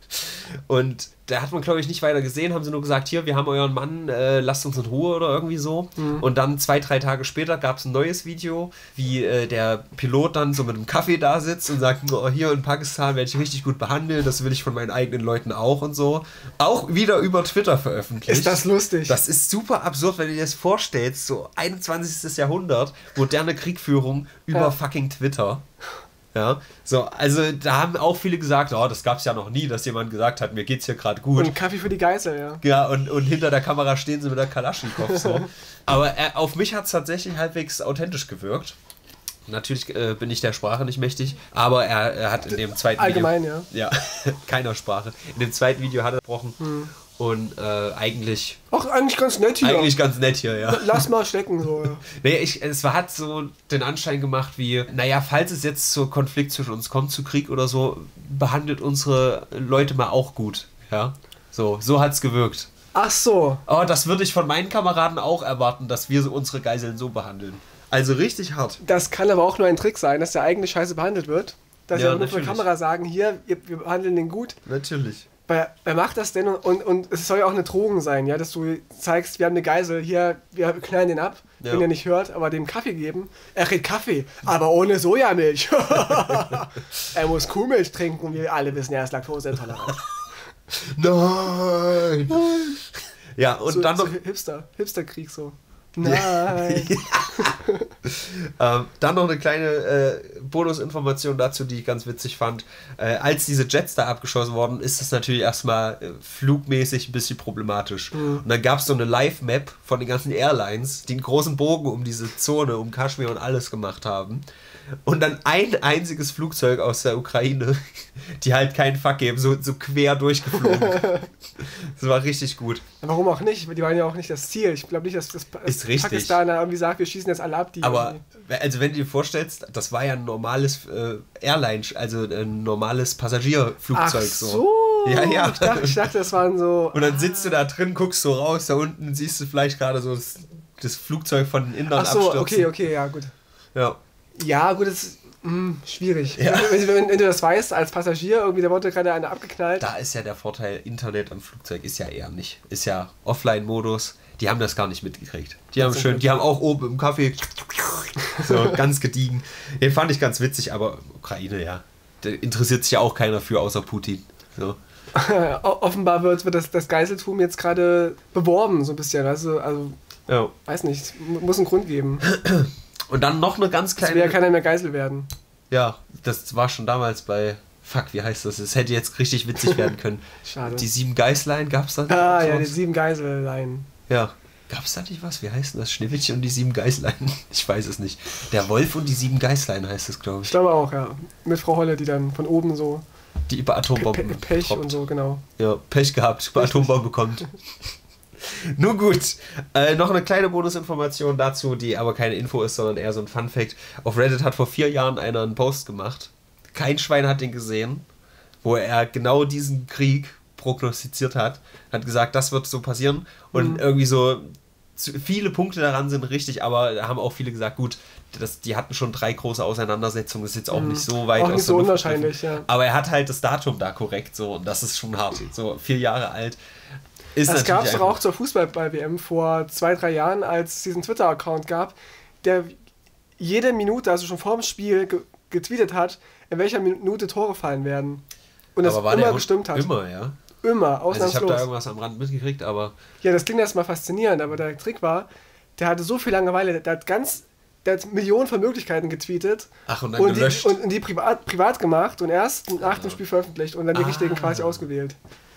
Und da hat man, glaube ich, nicht weiter gesehen, haben sie nur gesagt, hier, wir haben euren Mann, äh, lasst uns in Ruhe oder irgendwie so. Mhm. Und dann zwei, drei Tage später gab es ein neues Video, wie äh, der Pilot dann so mit einem Kaffee da sitzt und sagt, oh, hier in Pakistan werde ich richtig gut behandelt, das will ich von meinen eigenen Leuten auch und so. Auch wieder über Twitter veröffentlicht. Ist das lustig? Das ist super absurd, wenn du dir das vorstellst, so einundzwanzigstes Jahrhundert, moderne Kriegführung über ja. fucking Twitter. Ja, so, also da haben auch viele gesagt, oh, das gab es ja noch nie, dass jemand gesagt hat, mir geht's hier gerade gut. Und Kaffee für die Geißel, ja. Ja, und, und hinter der Kamera stehen sie mit der Kalaschnikow so. Aber äh, auf mich hat es tatsächlich halbwegs authentisch gewirkt. natürlich äh, bin ich der Sprache nicht mächtig, aber er, er hat in dem zweiten Allgemein, Video... Allgemein, ja. Ja, keiner Sprache. In dem zweiten Video hat er gesprochen hm. und äh, eigentlich... Ach, eigentlich ganz nett hier. Eigentlich ganz nett hier, ja. Lass mal stecken, so. Ja. Nee, ich, es war, hat so den Anschein gemacht wie, naja, falls es jetzt zu Konflikt zwischen uns kommt, zu Krieg oder so, behandelt unsere Leute mal auch gut, ja. So, so hat's gewirkt. Ach so. Aber das würde ich von meinen Kameraden auch erwarten, dass wir so unsere Geiseln so behandeln. Also richtig hart. Das kann aber auch nur ein Trick sein, dass der eigentlich scheiße behandelt wird. Dass Ja, wir nur für die natürlich. Kamera sagen, hier, wir, wir behandeln den gut. Natürlich. Wer, wer macht das denn? Und, und es soll ja auch eine Drohung sein, ja, dass du zeigst, wir haben eine Geisel, hier, wir knallen den ab, Ja. wenn er nicht hört, aber dem Kaffee geben. Er kriegt Kaffee, aber ohne Sojamilch. Er muss Kuhmilch trinken, wir alle wissen, er ist laktoseintolerant. Nein! Ja, und so, dann noch... so Hipster, Hipsterkrieg so. Nein. ähm, dann noch eine kleine äh, Bonusinformation dazu, die ich ganz witzig fand. Äh, als diese Jets da abgeschossen wurden, ist das natürlich erstmal äh, flugmäßig ein bisschen problematisch. Mhm. Und dann gab es so eine Live-Map von den ganzen Airlines, die einen großen Bogen um diese Zone, um Kaschmir und alles gemacht haben. Und dann ein einziges Flugzeug aus der Ukraine, die halt keinen Fuck geben, so, so quer durchgeflogen. Das war richtig gut. Warum auch nicht? Die waren ja auch nicht das Ziel. Ich glaube nicht, dass das Ist richtig. Pakistan irgendwie sagt, wir schießen jetzt alle ab. Die Aber irgendwie. also wenn du dir vorstellst, das war ja ein normales äh, Airline, also ein normales Passagierflugzeug. Ach so. Ja, ja. Ich dachte, ich dachte, das waren so... Und dann sitzt du da drin, guckst so raus, da unten siehst du vielleicht gerade so das, das Flugzeug von den Indern Ach so, abstürzen. okay, okay, ja, gut. Ja. Ja, gut, das ist mh, schwierig. Ja. Wenn, wenn, wenn du das weißt, als Passagier, irgendwie, da wurde gerade einer abgeknallt. Da ist ja der Vorteil, Internet am Flugzeug ist ja eher nicht. Ist ja Offline-Modus. Die haben das gar nicht mitgekriegt. Die haben schön, die haben auch oben im Kaffee so ganz gediegen. Den fand ich ganz witzig, aber Ukraine, ja. Da interessiert sich ja auch keiner für, außer Putin. So. Offenbar wird, wird das, das Geiseltum jetzt gerade beworben, so ein bisschen. Also, also Ja. weiß nicht, muss einen Grund geben. Und dann noch eine ganz Es kleine... will ja keiner mehr Geisel werden. Ja, das war schon damals bei... Fuck, wie heißt das? Es hätte jetzt richtig witzig werden können. Schade. Die sieben Geißlein gab's da? Ah, ja, die sieben Geiseleien. Ja. Gab's da nicht was? Wie heißt denn das? Schneewittchen und die sieben Geißlein? Ich weiß es nicht. Der Wolf und die sieben Geißlein heißt es, glaube Ich ich. glaube auch, ja. Mit Frau Holle, die dann von oben so... Die über Atombomben Pe Pech droppt. und so, genau. Ja, Pech gehabt, über Atombombe kommt. Nun gut, äh, noch eine kleine Bonusinformation dazu, die aber keine Info ist, sondern eher so ein Fun-Fact. Auf Reddit hat vor vier Jahren einer einen Post gemacht. Kein Schwein hat den gesehen, wo er genau diesen Krieg prognostiziert hat. Hat gesagt, das wird so passieren. Und Mhm. irgendwie so zu, viele Punkte daran sind richtig, aber da haben auch viele gesagt, gut, das, die hatten schon drei große Auseinandersetzungen, das ist jetzt auch Mhm. nicht so weit Auch aus nicht der so Luft unwahrscheinlich, gegriffen. ja. Aber er hat halt das Datum da korrekt so und das ist schon hart. So vier Jahre alt. Ist Das gab es doch einfach- auch zur Fußball-W M vor zwei, drei Jahren, als es diesen Twitter-Account gab, der jede Minute, also schon vor dem Spiel, ge getweetet hat, in welcher Minute Tore fallen werden. Und das aber war immer der gestimmt hat. Immer, ja. Immer, Also ich ausnahmslos. habe da irgendwas am Rand mitgekriegt, aber Ja, das klingt erstmal faszinierend, aber der Trick war, der hatte so viel Langeweile, der hat ganz, der hat Millionen von Möglichkeiten getweetet ach und dann und gelöscht. die, und, und die privat, privat gemacht und erst nach dem Spiel veröffentlicht und dann die Ah. richtigen quasi ausgewählt.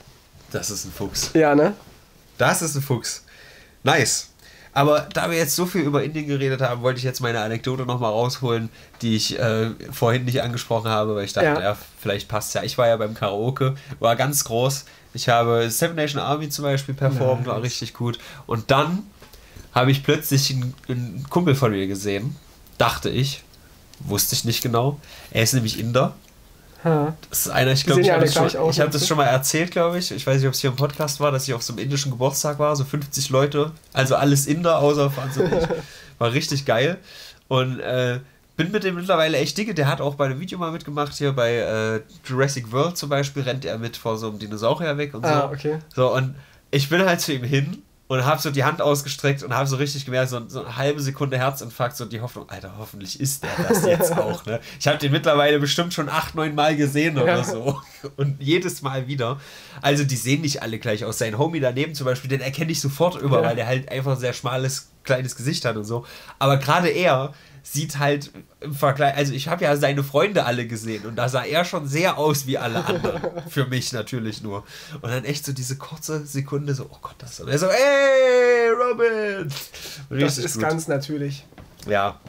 Das ist ein Fuchs. Ja, ne? Das ist ein Fuchs. Nice. Aber da wir jetzt so viel über Indien geredet haben, wollte ich jetzt meine Anekdote nochmal rausholen, die ich äh, vorhin nicht angesprochen habe, weil ich dachte, Ja. ja, vielleicht passt ja. Ich war ja beim Karaoke, war ganz groß. Ich habe Seven Nation Army zum Beispiel performt, war Nice. richtig gut. Und dann habe ich plötzlich einen, einen Kumpel von mir gesehen, dachte ich, wusste ich nicht genau. Er ist nämlich Inder. Ha. Das ist einer, ich Die glaube, sehen ich ja habe alle das, schon, gleich aus, ich hab meinst das du? schon mal erzählt, glaube ich. Ich weiß nicht, ob es hier im Podcast war, dass ich auf so einem indischen Geburtstag war, so fünfzig Leute, also alles Inder, außer Franz und ich. War richtig geil. Und äh, bin mit dem mittlerweile echt dicke. Der hat auch bei einem Video mal mitgemacht, hier bei äh, Jurassic World zum Beispiel, rennt er mit vor so einem Dinosaurier weg und so. Ah, okay. So, und ich bin halt zu ihm hin und habe so die Hand ausgestreckt und habe so richtig gemerkt, so, so eine halbe Sekunde Herzinfarkt, so die Hoffnung, Alter, hoffentlich ist der das jetzt auch, ne? Ich habe den mittlerweile bestimmt schon acht, neun Mal gesehen oder Ja. so. Und jedes Mal wieder. Also die sehen nicht alle gleich aus. Sein Homie daneben zum Beispiel, den erkenne ich sofort über, Ja. weil der halt einfach ein sehr schmales, kleines Gesicht hat und so. Aber gerade er sieht halt im Vergleich, also ich habe ja seine Freunde alle gesehen und da sah er schon sehr aus wie alle anderen. Für mich natürlich nur. Und dann echt so diese kurze Sekunde so, oh Gott, das ist so. Und er so, ey, Robin! Das ist ganz natürlich. Ja,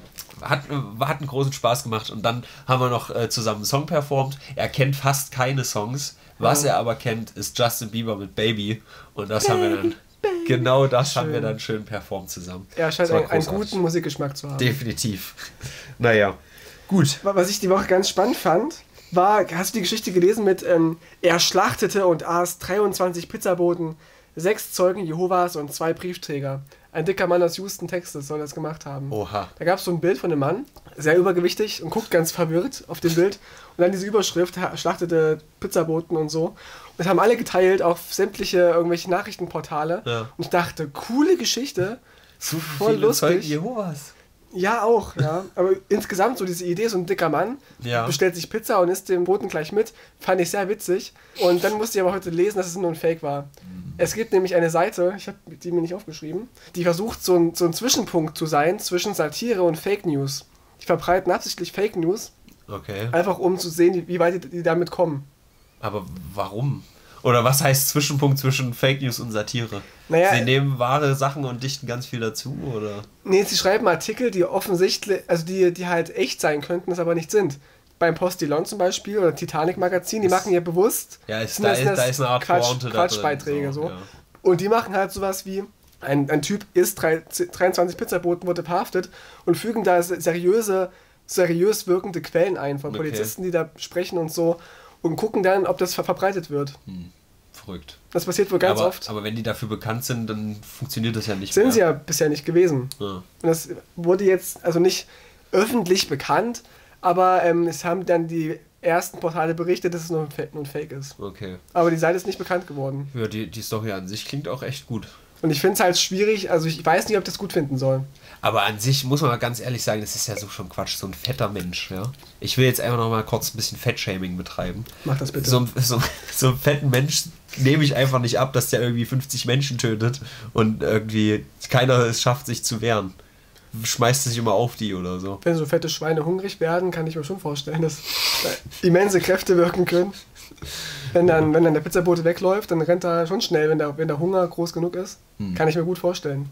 hat, hat einen großen Spaß gemacht. Und dann haben wir noch äh, zusammen einen Song performt. Er kennt fast keine Songs. Was ja. er aber kennt, ist Justin Bieber mit Baby. Und das Baby, haben wir dann, Baby. genau das schön. haben wir dann schön performt zusammen. Er scheint einen, einen guten Musikgeschmack zu haben. Definitiv. Naja, gut. Was ich die Woche ganz spannend fand, war, hast du die Geschichte gelesen mit, ähm, er schlachtete und aß dreiundzwanzig Pizzaboten, sechs Zeugen Jehovas und zwei Briefträger. Ein dicker Mann aus Houston, Texas, soll das gemacht haben. Oha. Da gab es so ein Bild von einem Mann, sehr übergewichtig und guckt ganz verwirrt auf dem Bild. Und dann diese Überschrift, schlachtete Pizzaboten und so. Und das haben alle geteilt auf sämtliche irgendwelche Nachrichtenportale. Ja. Und ich dachte, coole Geschichte. So voll lustig. Zeugen Jehovas. Ja, auch, ja. Aber insgesamt so diese Idee, so ein dicker Mann ja. bestellt sich Pizza und isst den Boten gleich mit, fand ich sehr witzig. Und dann musste ich aber heute lesen, dass es nur ein Fake war. Mhm. Es gibt nämlich eine Seite, ich habe die mir nicht aufgeschrieben, die versucht, so ein, so ein Zwischenpunkt zu sein zwischen Satire und Fake News. Die verbreiten absichtlich Fake News, okay. einfach um zu sehen, wie weit die, die damit kommen. Aber warum? Oder was heißt Zwischenpunkt zwischen Fake News und Satire? Naja, sie nehmen wahre Sachen und dichten ganz viel dazu, oder? Nee, sie schreiben Artikel, die offensichtlich, also die, die halt echt sein könnten, es aber nicht sind. Beim Postillon zum Beispiel oder Titanic Magazin, die machen ja bewusst. Ja, ist, da, ist, da ist eine Art Quatsch, Pointe Quatschbeiträge so. so. Ja. Und die machen halt sowas wie, ein, ein Typ isst dreiundzwanzig Pizzaboten, wurde verhaftet und fügen da seriöse, seriös wirkende Quellen ein von Okay. Polizisten, die da sprechen und so und gucken dann, ob das ver verbreitet wird. Hm. Verrückt. Das passiert wohl ganz aber, oft. Aber wenn die dafür bekannt sind, dann funktioniert das ja nicht Sind mehr. sie ja bisher nicht gewesen. Ja. Und das wurde jetzt also nicht öffentlich bekannt, aber ähm, es haben dann die ersten Portale berichtet, dass es nur ein, Fake, nur ein Fake ist. Okay. Aber die Seite ist nicht bekannt geworden. Ja, die, die Story an sich klingt auch echt gut. Und ich finde es halt schwierig, also ich weiß nicht, ob ich das gut finden soll. Aber an sich muss man mal ganz ehrlich sagen, das ist ja so schon Quatsch, so ein fetter Mensch, ja. Ich will jetzt einfach noch mal kurz ein bisschen Fettshaming betreiben. Mach das bitte. So, so, so einen fetten Mensch nehme ich einfach nicht ab, dass der irgendwie fünfzig Menschen tötet und irgendwie keiner es schafft, sich zu wehren. Schmeißt sich immer auf die oder so. Wenn so fette Schweine hungrig werden, kann ich mir schon vorstellen, dass immense Kräfte wirken können. Wenn dann, wenn dann der Pizzabote wegläuft, dann rennt er schon schnell, wenn der, wenn der Hunger groß genug ist. Hm. Kann ich mir gut vorstellen.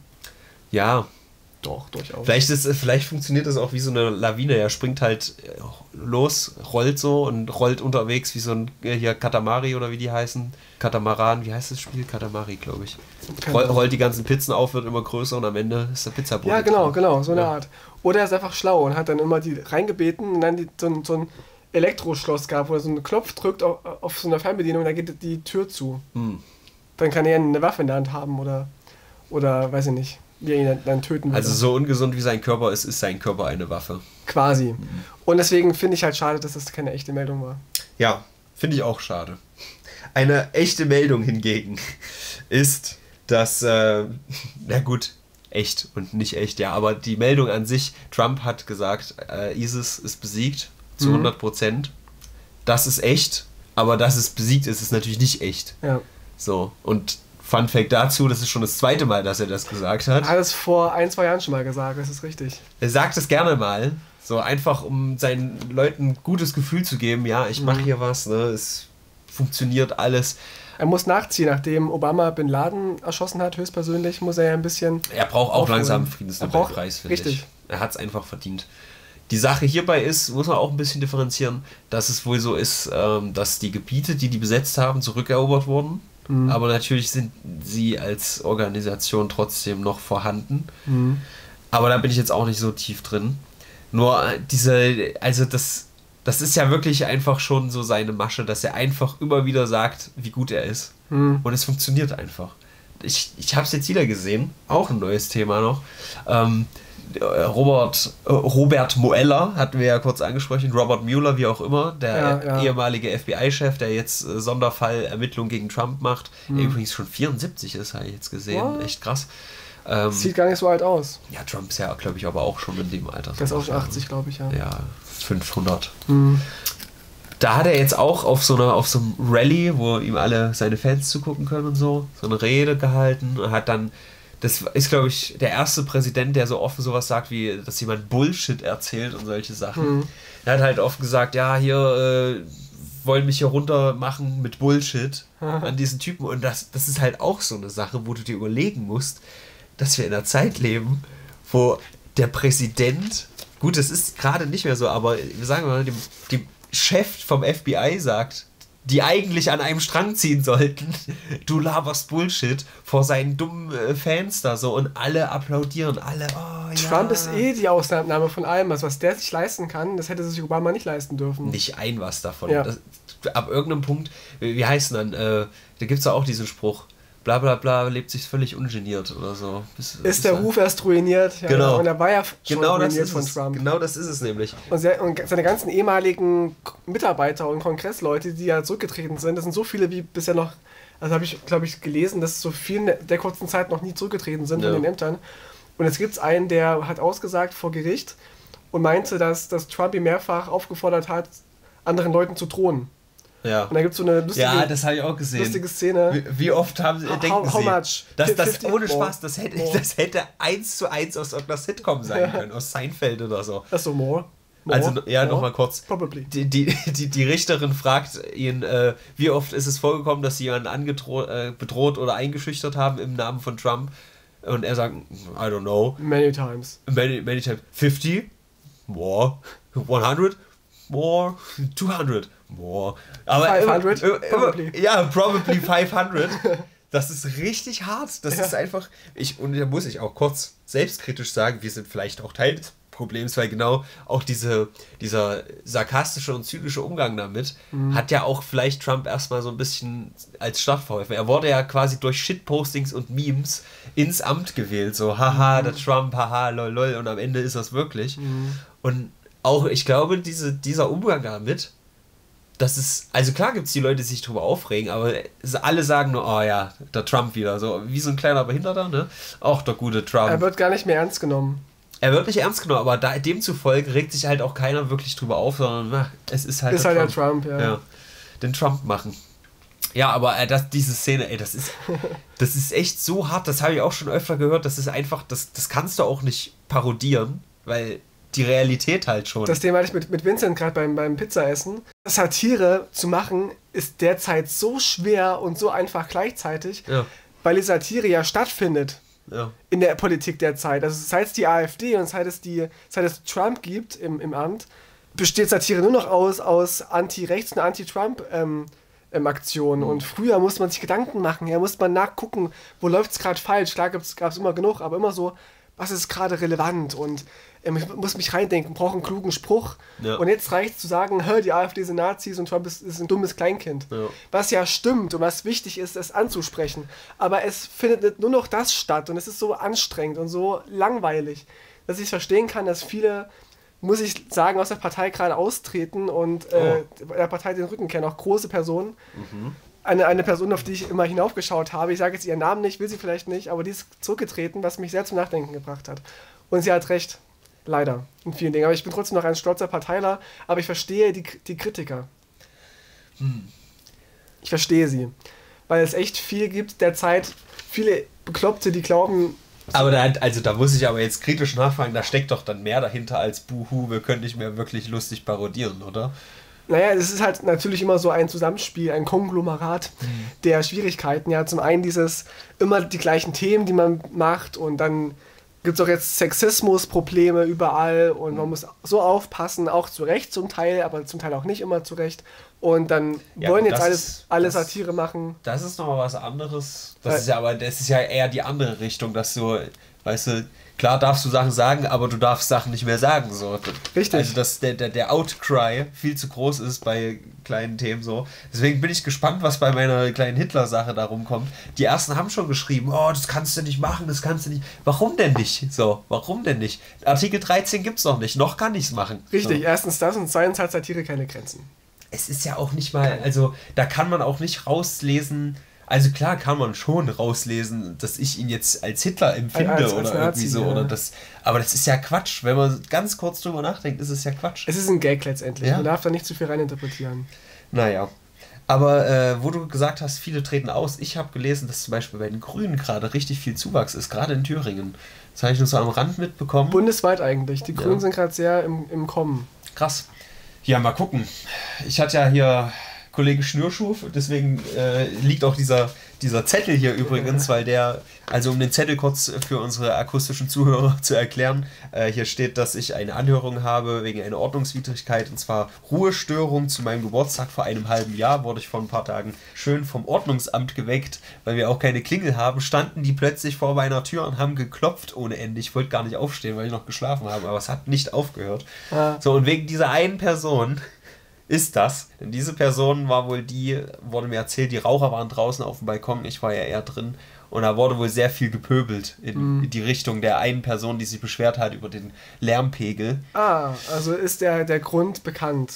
Ja. Doch, durchaus. Vielleicht, ist, vielleicht funktioniert das auch wie so eine Lawine. Er springt halt los, rollt so und rollt unterwegs wie so ein hier Katamari oder wie die heißen. Katamaran, wie heißt das Spiel? Katamari, glaube ich. Roll, rollt die ganzen Pizzen auf, wird immer größer und am Ende ist der Pizzabote. Ja, genau, drin. genau, so eine ja. Art. Oder er ist einfach schlau und hat dann immer die reingebeten und dann die, so, ein, so ein Elektroschloss gab, wo er so einen Knopf drückt auf, auf so einer Fernbedienung und dann geht die Tür zu. Hm. Dann kann er eine Waffe in der Hand haben oder, oder weiß ich nicht, wie er ihn dann töten würde. Also so ungesund wie sein Körper ist, ist sein Körper eine Waffe. Quasi. Mhm. Und deswegen finde ich halt schade, dass das keine echte Meldung war. Ja, finde ich auch schade. Eine echte Meldung hingegen ist, dass, äh, na gut, echt und nicht echt, ja, aber die Meldung an sich, Trump hat gesagt, äh, ISIS ist besiegt zu mhm. hundert Prozent. Das ist echt, aber dass es besiegt ist, ist natürlich nicht echt. Ja. So, und Fun Fact dazu, das ist schon das zweite Mal, dass er das gesagt hat. Er hat es vor ein, zwei Jahren schon mal gesagt, das ist richtig. Er sagt es gerne mal, so einfach, um seinen Leuten ein gutes Gefühl zu geben, ja, ich mache hier was, ne, es funktioniert alles. Er muss nachziehen, nachdem Obama Bin Laden erschossen hat, höchstpersönlich, muss er ja ein bisschen... Er braucht auch aufholen. langsam einen Friedensnobelpreis, finde ich. Richtig. Er hat es einfach verdient. Die Sache hierbei ist, muss man auch ein bisschen differenzieren, dass es wohl so ist, ähm, dass die Gebiete, die die besetzt haben, zurückerobert wurden. Mhm. Aber natürlich sind sie als Organisation trotzdem noch vorhanden. Mhm. Aber da bin ich jetzt auch nicht so tief drin. Nur diese, also das, das ist ja wirklich einfach schon so seine Masche, dass er einfach immer wieder sagt, wie gut er ist. Mhm. Und es funktioniert einfach. Ich, ich habe es jetzt wieder gesehen, auch ein neues Thema noch. Ähm, Robert, äh, Robert Mueller hatten wir ja kurz angesprochen, Robert Mueller, wie auch immer, der ja, ja. ehemalige F B I-Chef, der jetzt äh, Sonderfall-Ermittlungen gegen Trump macht, hm. der übrigens schon vierundsiebzig ist, habe ich jetzt gesehen, What? Echt krass. Ähm, Sieht gar nicht so alt aus. Ja, Trump ist ja, glaube ich, aber auch schon in dem Alter. Der ist auch schon achtzig, glaube ich, ja. Ja, fünfhundert. Hm. Da hat er jetzt auch auf so einer auf so einem Rallye, wo ihm alle seine Fans zugucken können und so, so eine Rede gehalten und hat dann, das ist, glaube ich, der erste Präsident, der so offen sowas sagt, wie, dass jemand Bullshit erzählt und solche Sachen. Mhm. Er hat halt oft gesagt, ja, hier äh, wollen mich hier runter machen mit Bullshit an diesen Typen. Und das, das ist halt auch so eine Sache, wo du dir überlegen musst, dass wir in einer Zeit leben, wo der Präsident Gut, es ist gerade nicht mehr so, aber wir sagen mal, die, die Chef vom F B I sagt, die eigentlich an einem Strang ziehen sollten, du laberst Bullshit vor seinen dummen äh, Fans da so und alle applaudieren, alle, oh ja. Trump ist eh die Ausnahme von allem, also was der sich leisten kann, das hätte sich Obama nicht leisten dürfen. Nicht ein was davon. Ja. Das, ab irgendeinem Punkt, wie heißt denn dann, äh, da gibt es ja auch diesen Spruch, bla bla bla, lebt sich völlig ungeniert oder so. Bis, ist bis der dann. Ruf erst ruiniert. Ja, Genau. Und er war ja schon Genau das ruiniert ist von es. Trump. Genau das ist es nämlich. Und, sehr, und seine ganzen ehemaligen Mitarbeiter und Kongressleute, die ja zurückgetreten sind, das sind so viele wie bisher noch, also habe ich, glaube ich, gelesen, dass so viele in der kurzen Zeit noch nie zurückgetreten sind Ja. von den Ämtern. Und jetzt gibt es einen, der hat ausgesagt vor Gericht und meinte, dass, dass Trump ihn mehrfach aufgefordert hat, anderen Leuten zu drohen. Ja. Und da gibt es so eine lustige, Ja, das habe ich auch gesehen. lustige Szene. Wie, wie oft haben sie, How- denken how sie, much? dass das fifty ohne more. Spaß, das hätte, More. das hätte eins zu eins aus irgendeiner Sitcom sein Ja. können, aus Seinfeld oder so. Achso, more. more. Also, ja, more. nochmal kurz. Probably. Die, die, die, die Richterin fragt ihn, äh, wie oft ist es vorgekommen, dass sie jemanden angedroht, äh, bedroht oder eingeschüchtert haben im Namen von Trump? Und er sagt, I don't know. Many times. Many, many times. fifty? More. hundred? More. two hundred? More. Aber fünfhundert? Immer, immer, Probably. ja, probably fünfhundert. Das ist richtig hart. Das Ja. ist einfach. Ich, und da muss ich auch kurz selbstkritisch sagen, wir sind vielleicht auch Teil des Problems, weil genau auch diese, dieser sarkastische und zynische Umgang damit Mhm. hat ja auch vielleicht Trump erstmal so ein bisschen als Start verholfen. Er wurde ja quasi durch Shitpostings und Memes ins Amt gewählt. So, haha, Mhm. der Trump, haha, lol, lol. Und am Ende ist das wirklich. Mhm. Und auch, ich glaube, diese, dieser Umgang damit, das ist, also klar gibt es die Leute, die sich drüber aufregen, aber es- alle sagen nur, oh ja, der Trump wieder, so wie so ein kleiner Behinderter, ne? Auch der gute Trump. Er wird gar nicht mehr ernst genommen. Er wird nicht ernst genommen, aber da, demzufolge regt sich halt auch keiner wirklich drüber auf, sondern na, es ist halt Ist der halt Trump. der Trump, ja. Ja, den Trump machen. Ja, aber äh, das, diese Szene, ey, das ist, das ist echt so hart, das habe ich auch schon öfter gehört, das ist einfach, das, das kannst du auch nicht parodieren, weil die Realität halt schon. Das Thema hatte ich mit, mit Vincent gerade beim, beim Pizzaessen. Satire zu machen ist derzeit so schwer und so einfach gleichzeitig, ja, weil die Satire ja stattfindet ja, in der Politik derzeit. Also seit es die AfD und seit es, die, seit es Trump gibt im, im Amt, besteht Satire nur noch aus, aus Anti-Rechts- und Anti-Trump-Aktionen. Ähm, Aktionen. Mhm. Und früher musste man sich Gedanken machen, ja, musste man nachgucken, wo läuft es gerade falsch. Klar gab es immer genug, aber immer so, was ist gerade relevant und ähm, ich muss mich reindenken, brauche einen klugen Spruch. Ja. Und jetzt reicht es zu sagen, hör, die AfD sind Nazis und Trump ist, ist ein dummes Kleinkind. ja. Was ja stimmt und was wichtig ist, es anzusprechen. Aber es findet nur noch das statt und es ist so anstrengend und so langweilig, dass ich verstehen kann, dass viele, muss ich sagen, aus der Partei gerade austreten und äh, der Partei den Rücken kehren, auch große Personen. Mhm. Eine, eine Person, auf die ich immer hinaufgeschaut habe, ich sage jetzt ihren Namen nicht, will sie vielleicht nicht, aber die ist zurückgetreten, was mich sehr zum Nachdenken gebracht hat. Und sie hat recht. Leider. In vielen Dingen. Aber ich bin trotzdem noch ein stolzer Parteiler, aber ich verstehe die, die Kritiker. Hm. Ich verstehe sie. Weil es echt viel gibt derzeit, viele Bekloppte, die glauben, Aber da, also da muss ich aber jetzt kritisch nachfragen, da steckt doch dann mehr dahinter als Buhu, wir können nicht mehr wirklich lustig parodieren, oder? naja, es ist halt natürlich immer so ein Zusammenspiel, ein Konglomerat der Schwierigkeiten. Ja, zum einen dieses immer die gleichen Themen, die man macht und dann gibt es auch jetzt Sexismusprobleme überall und man muss so aufpassen, auch zu Recht zum Teil, aber zum Teil auch nicht immer zu Recht. Und dann Ja, wollen gut, jetzt das alles, ist- alle das- Satire machen. Das ist nochmal was anderes. Das Weil- ist ja aber, das ist ja eher die andere Richtung, dass du, weißt du, klar darfst du Sachen sagen, aber du darfst Sachen nicht mehr sagen. So. Richtig. Also dass der, der, der Outcry viel zu groß ist bei kleinen Themen so. Deswegen bin ich gespannt, was bei meiner kleinen Hitler-Sache da rumkommt. Die ersten haben schon geschrieben, oh, das kannst du nicht machen, das kannst du nicht. Warum denn nicht? So, warum denn nicht? Artikel dreizehn gibt's noch nicht, noch kann ich's machen. Richtig, So. erstens das und zweitens hat Satire keine Grenzen. Es ist ja auch nicht mal, also da kann man auch nicht rauslesen, also klar kann man schon rauslesen, dass ich ihn jetzt als Hitler empfinde Als- als oder Nazi, irgendwie so, ja. oder das, aber das ist ja Quatsch, wenn man ganz kurz drüber nachdenkt, ist es ja Quatsch. Es ist ein Gag letztendlich, Ja. man darf da nicht zu viel reininterpretieren. Naja, aber äh, wo du gesagt hast, viele treten aus, ich habe gelesen, dass zum Beispiel bei den Grünen gerade richtig viel Zuwachs ist, gerade in Thüringen. Das habe ich nur so am Rand mitbekommen. Bundesweit eigentlich, die Ja. Grünen sind gerade sehr im, im Kommen. Krass. Ja, mal gucken. Ich hatte ja hier Kollege Schnürschuh. Deswegen äh, liegt auch dieser, dieser Zettel hier übrigens, weil der, also um den Zettel kurz für unsere akustischen Zuhörer zu erklären, äh, hier steht, dass ich eine Anhörung habe wegen einer Ordnungswidrigkeit, und zwar Ruhestörung. Zu meinem Geburtstag vor einem halben Jahr wurde ich vor ein paar Tagen schön vom Ordnungsamt geweckt, weil wir auch keine Klingel haben, standen die plötzlich vor meiner Tür und haben geklopft ohne Ende. Ich wollte gar nicht aufstehen, weil ich noch geschlafen habe, aber es hat nicht aufgehört. Ah. So, und wegen dieser einen Person ist das, denn diese Person war wohl die, wurde mir erzählt, die Raucher waren draußen auf dem Balkon, ich war ja eher drin, und da wurde wohl sehr viel gepöbelt in, mm. in die Richtung der einen Person, die sich beschwert hat über den Lärmpegel. Ah, also ist der, der Grund bekannt?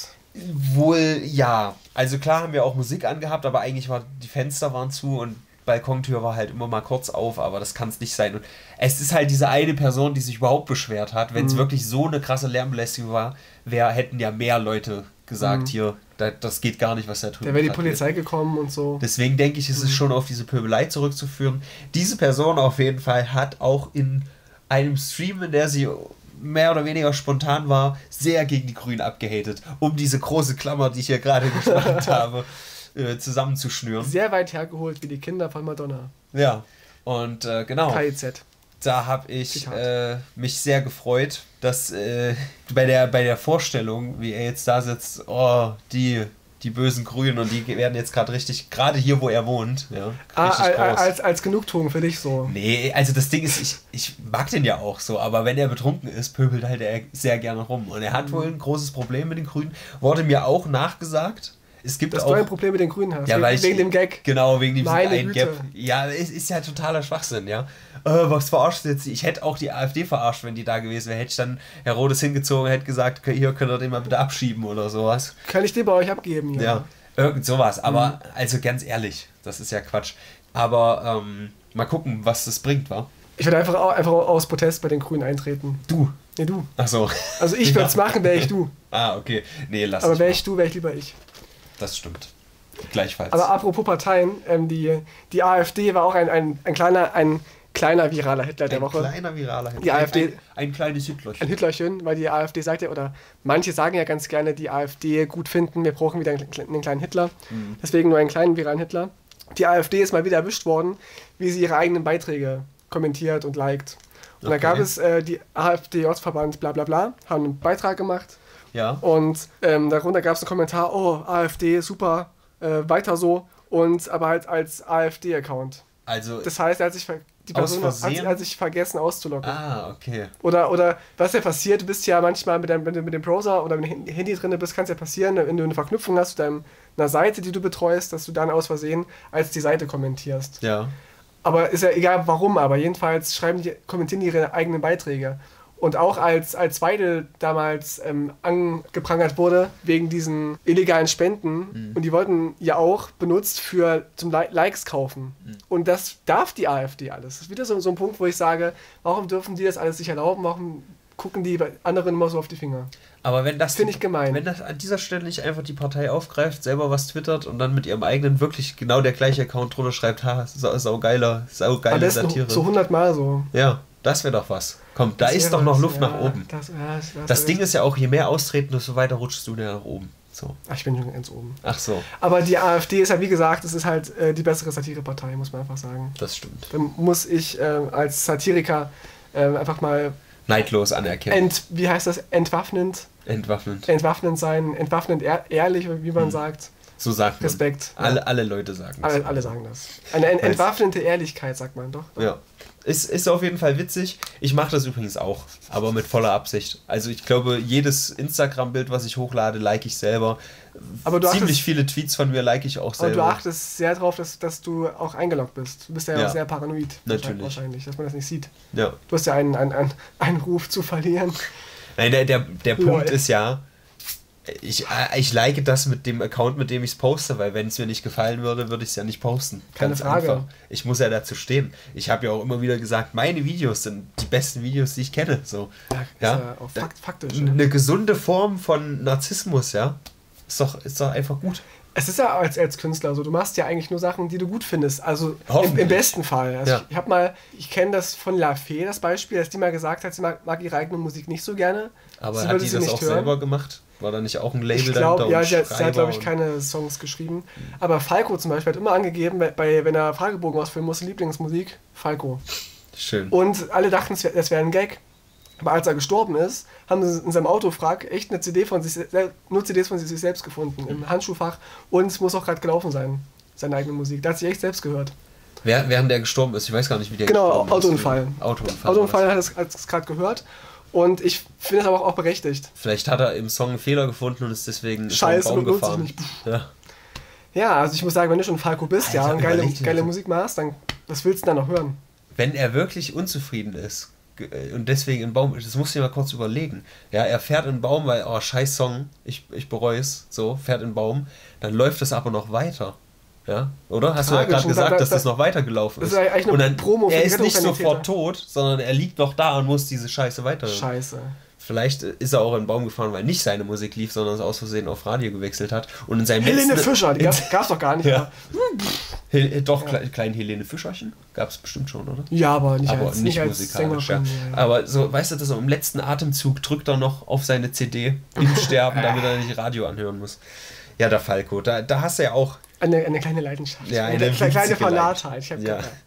Wohl ja. Also klar haben wir auch Musik angehabt, aber eigentlich waren die Fenster waren zu und Balkontür war halt immer mal kurz auf, aber das kann es nicht sein. Und es ist halt diese eine Person, die sich überhaupt beschwert hat. Wenn es mm. wirklich so eine krasse Lärmbelästigung war, wär, hätten ja mehr Leute gesagt, mhm. hier, da, das geht gar nicht, was da drüben. Da wäre die Polizei geht. gekommen und so. Deswegen denke ich, ist es mhm. schon auf diese Pöbelei zurückzuführen. Diese Person auf jeden Fall hat auch in einem Stream, in der sie mehr oder weniger spontan war, sehr gegen die Grünen abgehatet, um diese große Klammer, die ich hier gerade gespannt habe, äh, zusammenzuschnüren. Sehr weit hergeholt wie die Kinder von Madonna. Ja, und äh, genau. K I Z. Da habe ich äh, mich sehr gefreut, dass äh, bei, der, bei der Vorstellung, wie er jetzt da sitzt, oh, die, die bösen Grünen, und die werden jetzt gerade richtig, gerade hier, wo er wohnt, ja, ah, richtig groß. Als, als Genugtuung für dich so. Nee, also das Ding ist, ich, ich mag den ja auch so, aber wenn er betrunken ist, pöbelt halt er sehr gerne rum. Und er hat mhm. wohl ein großes Problem mit den Grünen, wurde mir auch nachgesagt. Es gibt Dass auch, du ein Problem mit den Grünen hast, ja, wegen, weil ich, wegen dem Gag. Genau, wegen dem einen Gag. Ja, es ist ja totaler Schwachsinn, ja. Äh, was verarscht jetzt? Ich hätte auch die AfD verarscht, wenn die da gewesen wäre. Hätte ich dann Herr Rodes hingezogen, hätte gesagt, hier könnt ihr den mal bitte abschieben oder sowas. Kann ich den bei euch abgeben, ja. Ja, irgend sowas. Aber, mhm. also ganz ehrlich, das ist ja Quatsch. Aber, ähm, mal gucken, was das bringt, wa? Ich würde einfach, einfach aus Protest bei den Grünen eintreten. Du? Nee, du. Ach so. Also ich würde es machen, wäre ich du. Ah, okay. Nee, lass Aber wäre ich du, wäre ich lieber ich. Das stimmt. Gleichfalls. Aber apropos Parteien, ähm, die, die AfD war auch ein, ein, ein, kleiner, ein kleiner viraler Hitler der ein Woche. Ein kleiner viraler Hitler. Die ein, AfD, ein, ein kleines Hitlerchen. Ein Hitlerchen, weil die AfD sagt ja, oder manche sagen ja ganz gerne, die AfD gut finden, wir brauchen wieder einen, einen kleinen Hitler. Mhm. Deswegen nur einen kleinen viralen Hitler. Die AfD ist mal wieder erwischt worden, wie sie ihre eigenen Beiträge kommentiert und liked. Und okay. da gab es äh, die AfD-Ortsverband bla bla bla, haben einen Beitrag gemacht. Ja. Und ähm, darunter gab es einen Kommentar, oh, AfD, super, äh, weiter so, und aber halt als AfD-Account. Also das heißt, er hat sich, die Person hat, hat sich vergessen auszuloggen. Ah, okay. Oder, oder was ja passiert, du bist ja manchmal, mit deinem, wenn du mit dem Browser oder mit dem Handy drin bist, kann es ja passieren, wenn du eine Verknüpfung hast zu deinem, einer Seite, die du betreust, dass du dann aus Versehen als die Seite kommentierst. Ja. Aber ist ja egal warum, aber jedenfalls schreiben die, kommentieren die ihre eigenen Beiträge. Und auch als, als Weidel damals ähm, angeprangert wurde, wegen diesen illegalen Spenden, mhm. und die wollten ja auch benutzt für zum Li- Likes kaufen. Mhm. Und das darf die AfD alles. Das ist wieder so, so ein Punkt, wo ich sage, warum dürfen die das alles sich erlauben, warum gucken die anderen immer so auf die Finger? Aber wenn das finde ich gemein. Wenn das an dieser Stelle nicht einfach die Partei aufgreift, selber was twittert und dann mit ihrem eigenen wirklich genau der gleiche Account drunter schreibt, ha, sau, sau geiler, sau geile Satire. So hundertmal so. Ja, das wäre doch was. Komm, da ist doch noch Luft ja, nach oben. Das, ja, das, das, das Ding ist ja auch, je mehr austreten, desto weiter rutschst du nach oben. So. Ach, ich bin schon ganz oben. Ach so. Aber die AfD ist ja, wie gesagt, es ist halt äh, die bessere Satirepartei, muss man einfach sagen. Das stimmt. Da muss ich äh, als Satiriker äh, einfach mal neidlos anerkennen. Ent, wie heißt das? Entwaffnend? Entwaffnend. Entwaffnend sein, entwaffnend ehr, ehrlich, wie man hm. sagt. So sagt man. Respekt. Alle, ja. alle Leute sagen das. Alle, alle sagen das. Eine ent, entwaffnende Ehrlichkeit, sagt man doch. doch. Ja. Ist, ist auf jeden Fall witzig. Ich mache das übrigens auch, aber mit voller Absicht. Also ich glaube, jedes Instagram-Bild, was ich hochlade, like ich selber. Aber du Ziemlich achtest, viele Tweets von mir like ich auch selber. Aber du achtest sehr darauf, dass, dass du auch eingeloggt bist. Du bist ja, ja. auch sehr paranoid. Natürlich. Wahrscheinlich, dass man das nicht sieht. Ja. Du hast ja einen, einen, einen, einen Ruf zu verlieren. Nein, der, der, der Punkt ist ja, ich, ich like das mit dem Account, mit dem ich es poste, weil wenn es mir nicht gefallen würde, würde ich es ja nicht posten. Keine Ganz Frage. Einfach. Ich muss ja dazu stehen. Ich habe ja auch immer wieder gesagt, meine Videos sind die besten Videos, die ich kenne. So. Ja, ist ja, ja auch fakt, faktisch. Eine ja. gesunde Form von Narzissmus, ja. Ist doch, ist doch einfach gut. Es ist ja als, als Künstler so, du machst ja eigentlich nur Sachen, die du gut findest. Also im, Hoffentlich. im besten Fall. Also Ja. ich, ich habe mal, ich kenne das von La Fee, das Beispiel, dass die mal gesagt hat, sie mag, mag ihre eigene Musik nicht so gerne. Aber sie hat würde die sie das nicht auch hören. selber gemacht? War da nicht auch ein Label Ich glaube, dahinter ja, und sie hat, sie hat Schreiber glaube ich, und- keine Songs geschrieben. Aber Falco zum Beispiel hat immer angegeben, bei, bei, wenn er Fragebogen ausfüllen musste, Lieblingsmusik, Falco. Schön. Und alle dachten, es wäre wär ein Gag. Aber als er gestorben ist, haben sie in seinem Autofrack echt eine C D von sich, sel- nur C Ds von sich selbst gefunden, im Handschuhfach. Und es muss auch gerade gelaufen sein, seine eigene Musik. Da hat sich echt selbst gehört. Wer, während der gestorben ist, ich weiß gar nicht, wie der Genau, gestorben Autounfall. ist. Autounfall. Autounfall war hat es, hat es gerade gehört. Und ich finde es aber auch, auch berechtigt. das. Vielleicht hat er im Song einen Fehler gefunden und ist deswegen ist Scheiße, er einen Baum lohnt sich gefahren. nicht. Ja. Ja, also ich muss sagen, wenn du schon Falco bist, Alter, ja, und geile, überleg dir geile das. Musik machst, dann was willst du dann noch hören? Wenn er wirklich unzufrieden ist ge- und deswegen im Baum ist, das musst du dir mal kurz überlegen. Ja, er fährt in den Baum, weil, oh, scheiß Song, ich, ich bereue es, so, fährt in den Baum, dann läuft es aber noch weiter. Ja, oder? Hast Tragisch. du ja gerade Und da- gesagt, da- dass da- das noch weitergelaufen das ist. ist eigentlich eine und dann, Promo für er die ist nicht Rettungssanitäter. sofort tot, sondern er liegt noch da und muss diese Scheiße weiter. Scheiße. Vielleicht ist er auch in den Baum gefahren, weil nicht seine Musik lief, sondern es aus Versehen auf Radio gewechselt hat. Und in seinem Helene letzten- Fischer, die in- gab, gab's doch gar nicht. Ja. Aber, Hel äh, doch, kle klein Helene Fischerchen? Gab es bestimmt schon, oder? ja, aber nicht Aber als, nicht, nicht als musikalisch, ja. Sängerin. Ja. Aber so, weißt du, dass er im letzten Atemzug drückt er noch auf seine C D im Sterben, damit er nicht Radio anhören muss. Ja, der Falco, da, da hast du ja auch Eine, eine kleine Leidenschaft. Ja, eine, eine kleine winzige Vernahtheit. Ich hab Ja. gehört.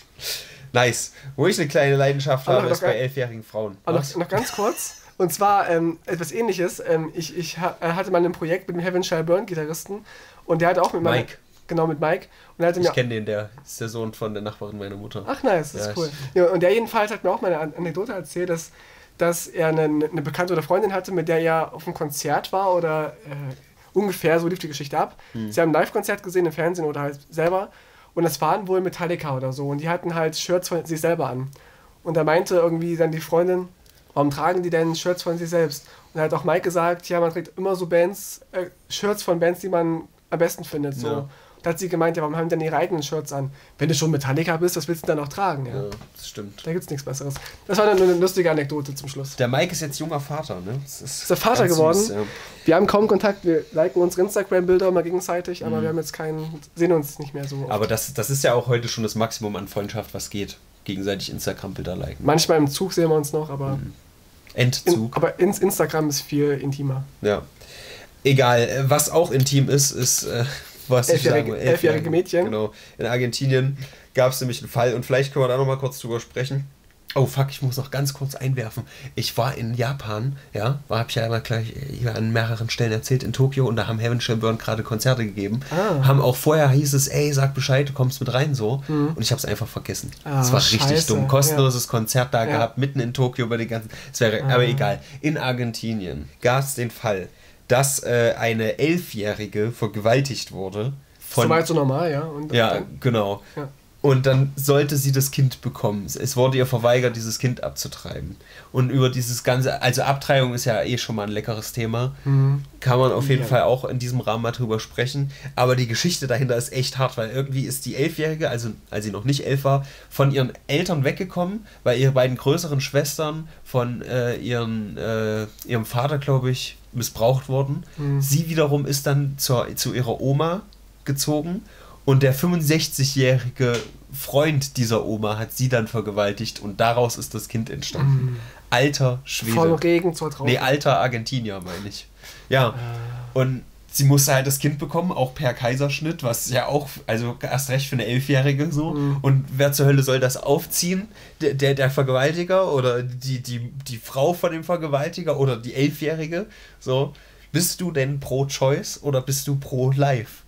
nice. Wo ich eine kleine Leidenschaft Aber habe, noch ist bei gar- elfjährigen Frauen. Aber Was? noch, noch ganz kurz. Und zwar ähm, etwas ähnliches. Ähm, ich ich ha äh, hatte mal ein Projekt mit dem Heaven Shall Burn Gitarristen. Und der hatte auch mit meinem- Mike. Genau, mit Mike. Und er hatte Ich mir. kenne den, der ist der Sohn von der Nachbarin meiner Mutter. Ach, nice, das Ja, ist cool. ich- Ja, und der jedenfalls hat mir auch mal eine An- Anekdote erzählt, dass, dass er eine, eine Bekannte oder Freundin hatte, mit der er auf einem Konzert war oder äh, ungefähr, so lief die Geschichte ab. Hm. Sie haben ein Live-Konzert gesehen im Fernsehen oder halt selber. Und das waren wohl Metallica oder so. Und die hatten halt Shirts von sich selber an. Und da meinte irgendwie dann die Freundin, warum tragen die denn Shirts von sich selbst? Und da hat auch Mike gesagt, ja, man trägt immer so Bands, äh, Shirts von Bands, die man am besten findet. So. Ja. Da hat sie gemeint, ja, warum haben die denn ihre eigenen Shirts an? Wenn du schon Metallica bist, was willst du denn dann noch tragen? Ja. Ja, das stimmt. Da gibt's nichts Besseres. Das war dann nur eine lustige Anekdote zum Schluss. Der Mike ist jetzt junger Vater, ne? Das ist, Ist der Vater ganz geworden? Süß, ja. Wir haben kaum Kontakt, wir liken unsere Instagram-Bilder mal gegenseitig, aber Mhm. wir haben jetzt keinen, sehen uns nicht mehr so oft. Aber das, das ist ja auch heute schon das Maximum an Freundschaft, was geht. Gegenseitig Instagram-Bilder liken. Manchmal im Zug sehen wir uns noch, aber, Mhm. in, Endzug. aber ins Instagram ist viel intimer. Ja. Egal, äh, was auch intim ist, ist, äh, was ich Elfjährige- sagen, elfjährige Mädchen. Genau. In Argentinien gab es nämlich einen Fall und vielleicht können wir da nochmal kurz drüber sprechen. Oh fuck, ich muss noch ganz kurz einwerfen. Ich war in Japan, ja, war, hab ich ja immer gleich hier an mehreren Stellen erzählt, in Tokio, und da haben Heaven Shall Burn gerade Konzerte gegeben. Ah. Haben auch vorher hieß es, ey, sag Bescheid, du kommst mit rein, so. Mhm. Und ich hab's einfach vergessen. Ah, Das war richtig scheiße, dumm. Kostenloses ja. Konzert da Ja. gehabt, mitten in Tokio bei den ganzen. Es wäre, Ah. aber egal. In Argentinien gab es den Fall, dass äh, eine Elfjährige vergewaltigt wurde. Von, Soweit so normal, ja. Und ja, dann, genau. Ja. Und dann sollte sie das Kind bekommen. Es wurde ihr verweigert, dieses Kind abzutreiben. Und über dieses ganze, also Abtreibung ist ja eh schon mal ein leckeres Thema. Mhm. Kann man auf jeden Ja. Fall auch in diesem Rahmen mal drüber sprechen. Aber die Geschichte dahinter ist echt hart, weil irgendwie ist die Elfjährige, also als sie noch nicht elf war, von ihren Eltern weggekommen, weil ihre beiden größeren Schwestern von äh, ihren, äh, ihrem Vater, glaube ich, missbraucht wurden. Mhm. Sie wiederum ist dann zur, zu ihrer Oma gezogen. Und der fünfundsechzigjährige Freund dieser Oma hat sie dann vergewaltigt und daraus ist das Kind entstanden. Alter Schwede. Von Regen zur Traufe. Nee, alter Argentinier, meine ich. Ja. Und sie musste halt das Kind bekommen, auch per Kaiserschnitt, was ja auch, also erst recht für eine Elfjährige so. Mhm. Und wer zur Hölle soll das aufziehen? Der, der, der Vergewaltiger oder die, die, die Frau von dem Vergewaltiger oder die Elfjährige? So. Bist du denn pro Choice oder bist du pro Life?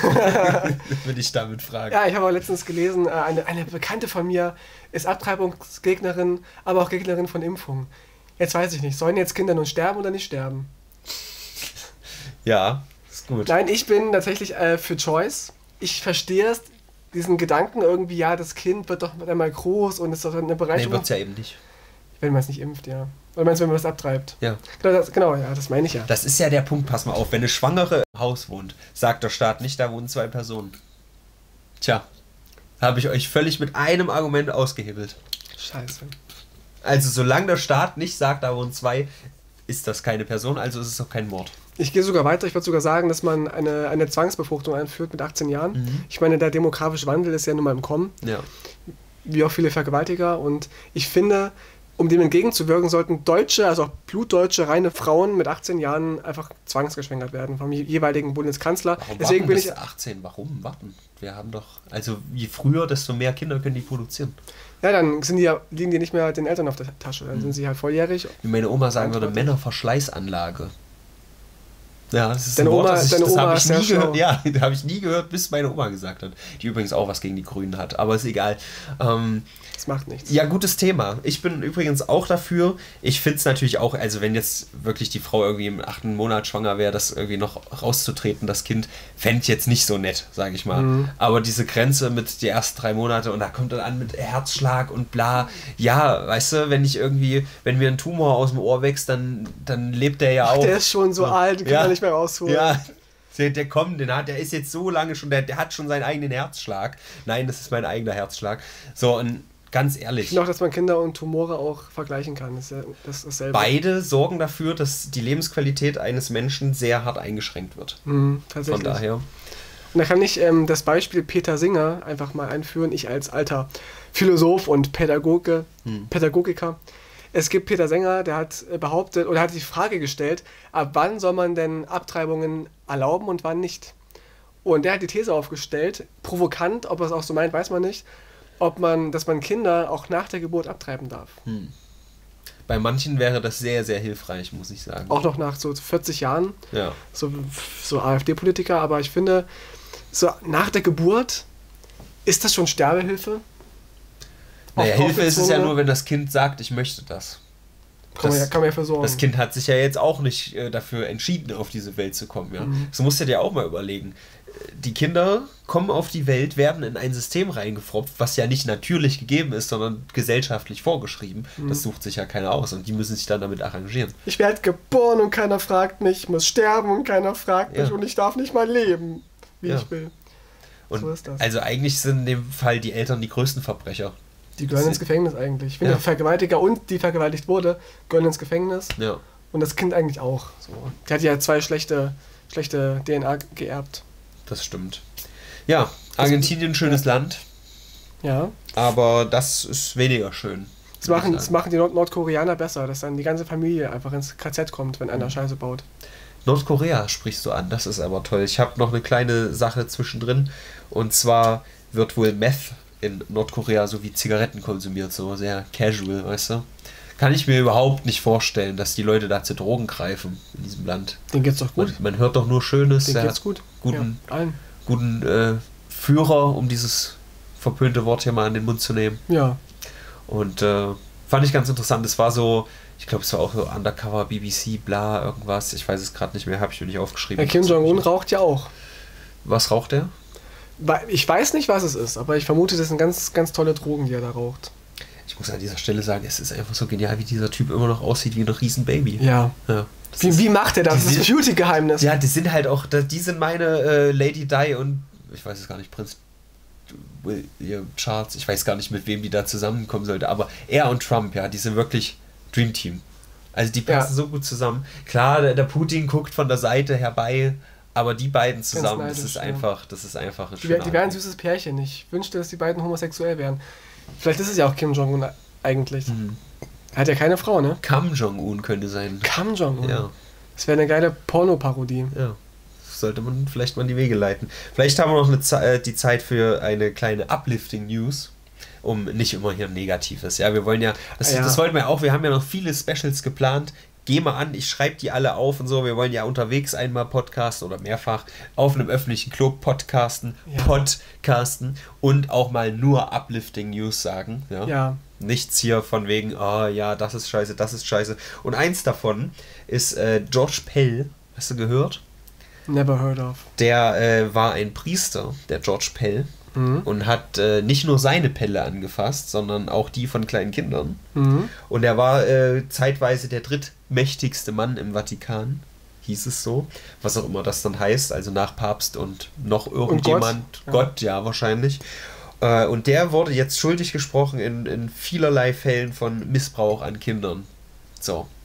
Würde ich damit fragen. Ja, ich habe auch letztens gelesen, äh, eine, eine Bekannte von mir ist Abtreibungsgegnerin, aber auch Gegnerin von Impfungen. Jetzt weiß ich nicht, sollen jetzt Kinder nun sterben oder nicht sterben? Ja, ist gut. Nein, ich bin tatsächlich äh, für Choice. Ich verstehe es, diesen Gedanken irgendwie, ja, das Kind wird doch einmal groß und ist doch eine Nee, Bereicherung, wird's ja eben nicht. wenn man es nicht impft, ja. Oder meinst du, wenn man das abtreibt? Ja. Genau, das, genau, ja, das meine ich ja. Das ist ja der Punkt, pass mal auf, wenn eine Schwangere im Haus wohnt, sagt der Staat nicht, da wohnen zwei Personen. Tja, habe ich euch völlig mit einem Argument ausgehebelt. Scheiße. Also solange der Staat nicht sagt, da wohnen zwei, ist das keine Person, also ist es auch kein Mord. Ich gehe sogar weiter, ich würde sogar sagen, dass man eine, eine Zwangsbefruchtung einführt mit achtzehn Jahren. Mhm. Ich meine, der demografische Wandel ist ja nun mal im Kommen, ja. wie auch viele Vergewaltiger. Und ich finde, um dem entgegenzuwirken, sollten deutsche, also auch blutdeutsche, reine Frauen mit achtzehn Jahren einfach zwangsgeschwängert werden vom jeweiligen Bundeskanzler. Warum Deswegen warten bin bis ich achtzehn? Warum warten? Wir haben doch, also je früher, desto mehr Kinder können die produzieren. Ja, dann sind die ja, liegen die nicht mehr den Eltern auf der Tasche, dann mhm. sind sie halt volljährig. Wie meine Oma sagen würde, Männerverschleißanlage. Ja, das ist deine ein Wort, Oma, das, ich, deine das Oma habe ich nie schlau. gehört. Ja, das habe ich nie gehört, bis meine Oma gesagt hat. Die übrigens auch was gegen die Grünen hat, aber ist egal. Ähm, das macht nichts. Ja, gutes Thema. Ich bin übrigens auch dafür. Ich finde es natürlich auch, also wenn jetzt wirklich die Frau irgendwie im achten Monat schwanger wäre, das irgendwie noch rauszutreten, das Kind, fände ich jetzt nicht so nett, sage ich mal. Mhm. Aber diese Grenze mit die ersten drei Monate und da kommt dann an mit Herzschlag und bla. Ja, weißt du, wenn ich irgendwie, wenn mir ein Tumor aus dem Ohr wächst, dann, dann lebt der ja Ach, auch. Der ist schon so ja. alt, den kann ja. man nicht mehr rausholen. Ja. Der, der kommt, den hat, der ist jetzt so lange schon, der, der hat schon seinen eigenen Herzschlag. Nein, das ist mein eigener Herzschlag. So, und ganz ehrlich. Noch, dass man Kinder und Tumore auch vergleichen kann. Das ist ja das ist dasselbe. Beide sorgen dafür, dass die Lebensqualität eines Menschen sehr hart eingeschränkt wird. Mhm, tatsächlich. Von daher. Und da kann ich ähm, das Beispiel Peter Singer einfach mal einführen. Ich als alter Philosoph und Pädagoge, hm. Pädagogiker. Es gibt Peter Singer, der hat behauptet oder hat die Frage gestellt, ab wann soll man denn Abtreibungen erlauben und wann nicht? Und der hat die These aufgestellt, provokant, ob er es auch so meint, weiß man nicht, ob man, dass man Kinder auch nach der Geburt abtreiben darf. Hm. Bei manchen wäre das sehr, sehr hilfreich, muss ich sagen. Auch noch nach so vierzig Jahren, ja. so, so AfD-Politiker, aber ich finde, so nach der Geburt ist das schon Sterbehilfe? Naja, Hilfe ist es ja nur, wenn das Kind sagt, ich möchte das. Kann, das, man ja, kann man ja versorgen. Das Kind hat sich ja jetzt auch nicht äh, dafür entschieden, auf diese Welt zu kommen. Ja? Mhm. Das musst du dir auch mal überlegen. Die Kinder kommen auf die Welt, werden in ein System reingefropft, was ja nicht natürlich gegeben ist, sondern gesellschaftlich vorgeschrieben. Mhm. Das sucht sich ja keiner aus und die müssen sich dann damit arrangieren. Ich werde geboren und keiner fragt mich, ich muss sterben und keiner fragt mich ja. und ich darf nicht mal leben, wie ja. ich will. Und so ist das. Also eigentlich sind in dem Fall die Eltern die größten Verbrecher. Die gehören ins Gefängnis eigentlich. Ich finde, ja. der Vergewaltiger und die vergewaltigt wurde, gehören ins Gefängnis. Ja. Und das Kind eigentlich auch. So. Die hat ja zwei schlechte, schlechte D N A geerbt. Das stimmt. Ja, Argentinien, das, schönes ja. Land. Ja. Aber das ist weniger schön. Das machen, das machen die Nord- Nordkoreaner besser, dass dann die ganze Familie einfach ins K Z kommt, wenn einer Scheiße baut. Nordkorea sprichst du an, das ist aber toll. Ich habe noch eine kleine Sache zwischendrin. Und zwar wird wohl Meth in Nordkorea so wie Zigaretten konsumiert, so sehr casual, weißt du? Kann ich mir überhaupt nicht vorstellen, dass die Leute da zu Drogen greifen in diesem Land. Denen geht's doch gut. Man, man hört doch nur Schönes. Denen geht's gut. Guten, ja, allen. guten äh, Führer, um dieses verpönte Wort hier mal in den Mund zu nehmen. Ja. Und äh, fand ich ganz interessant. Es war so, ich glaube, es war auch so Undercover, B B C, bla, irgendwas. Ich weiß es gerade nicht mehr, habe ich mir nicht aufgeschrieben. Herr Kim Jong-un raucht ja auch. Was raucht der? Ich weiß nicht, was es ist, aber ich vermute, das sind ganz, ganz tolle Drogen, die er da raucht. Ich muss an dieser Stelle sagen, es ist einfach so genial, wie dieser Typ immer noch aussieht wie ein Riesenbaby. Ja. ja wie, ist, wie macht er das? Das ist das Beauty-Geheimnis. Ja, die sind halt auch, die sind meine äh, Lady Di und, ich weiß es gar nicht, Prinz William Charles, ich weiß gar nicht, mit wem die da zusammenkommen sollte, aber er und Trump, ja, die sind wirklich Dream Team. Also die passen ja. so gut zusammen. Klar, der, der Putin guckt von der Seite herbei, aber die beiden zusammen, neidisch, das ist ja. einfach, das ist einfach ein Die, die wären ein süßes Pärchen. Ich wünschte, dass die beiden homosexuell wären. Vielleicht ist es ja auch Kim Jong-un eigentlich. Mhm. Er hat ja keine Frau, ne? Kam Jong-un könnte sein. Kam Jong-un? Ja. Das wäre eine geile Pornoparodie. Ja. Sollte man vielleicht mal in die Wege leiten. Vielleicht haben wir noch eine Ze- die Zeit für eine kleine Uplifting-News. Um nicht immer hier Negatives. Ja, wir wollen ja, das, ja. das wollten wir auch, wir haben ja noch viele Specials geplant. Geh mal an, ich schreibe die alle auf und so. Wir wollen ja unterwegs einmal podcasten oder mehrfach auf einem öffentlichen Club podcasten, ja. podcasten und auch mal nur Uplifting News sagen. Ja? ja. Nichts hier von wegen, oh ja, das ist scheiße, das ist scheiße. Und eins davon ist äh, George Pell. Hast du gehört? Never heard of. Der äh, war ein Priester, der George Pell. Mhm. Und hat äh, nicht nur seine Pelle angefasst, sondern auch die von kleinen Kindern. Mhm. Und er war äh, zeitweise der drittmächtigste Mann im Vatikan, hieß es so. Was auch immer das dann heißt, also nach Papst und noch irgendjemand. Und Gott, Gott ja. ja, wahrscheinlich. Äh, und der wurde jetzt schuldig gesprochen in, in vielerlei Fällen von Missbrauch an Kindern. So.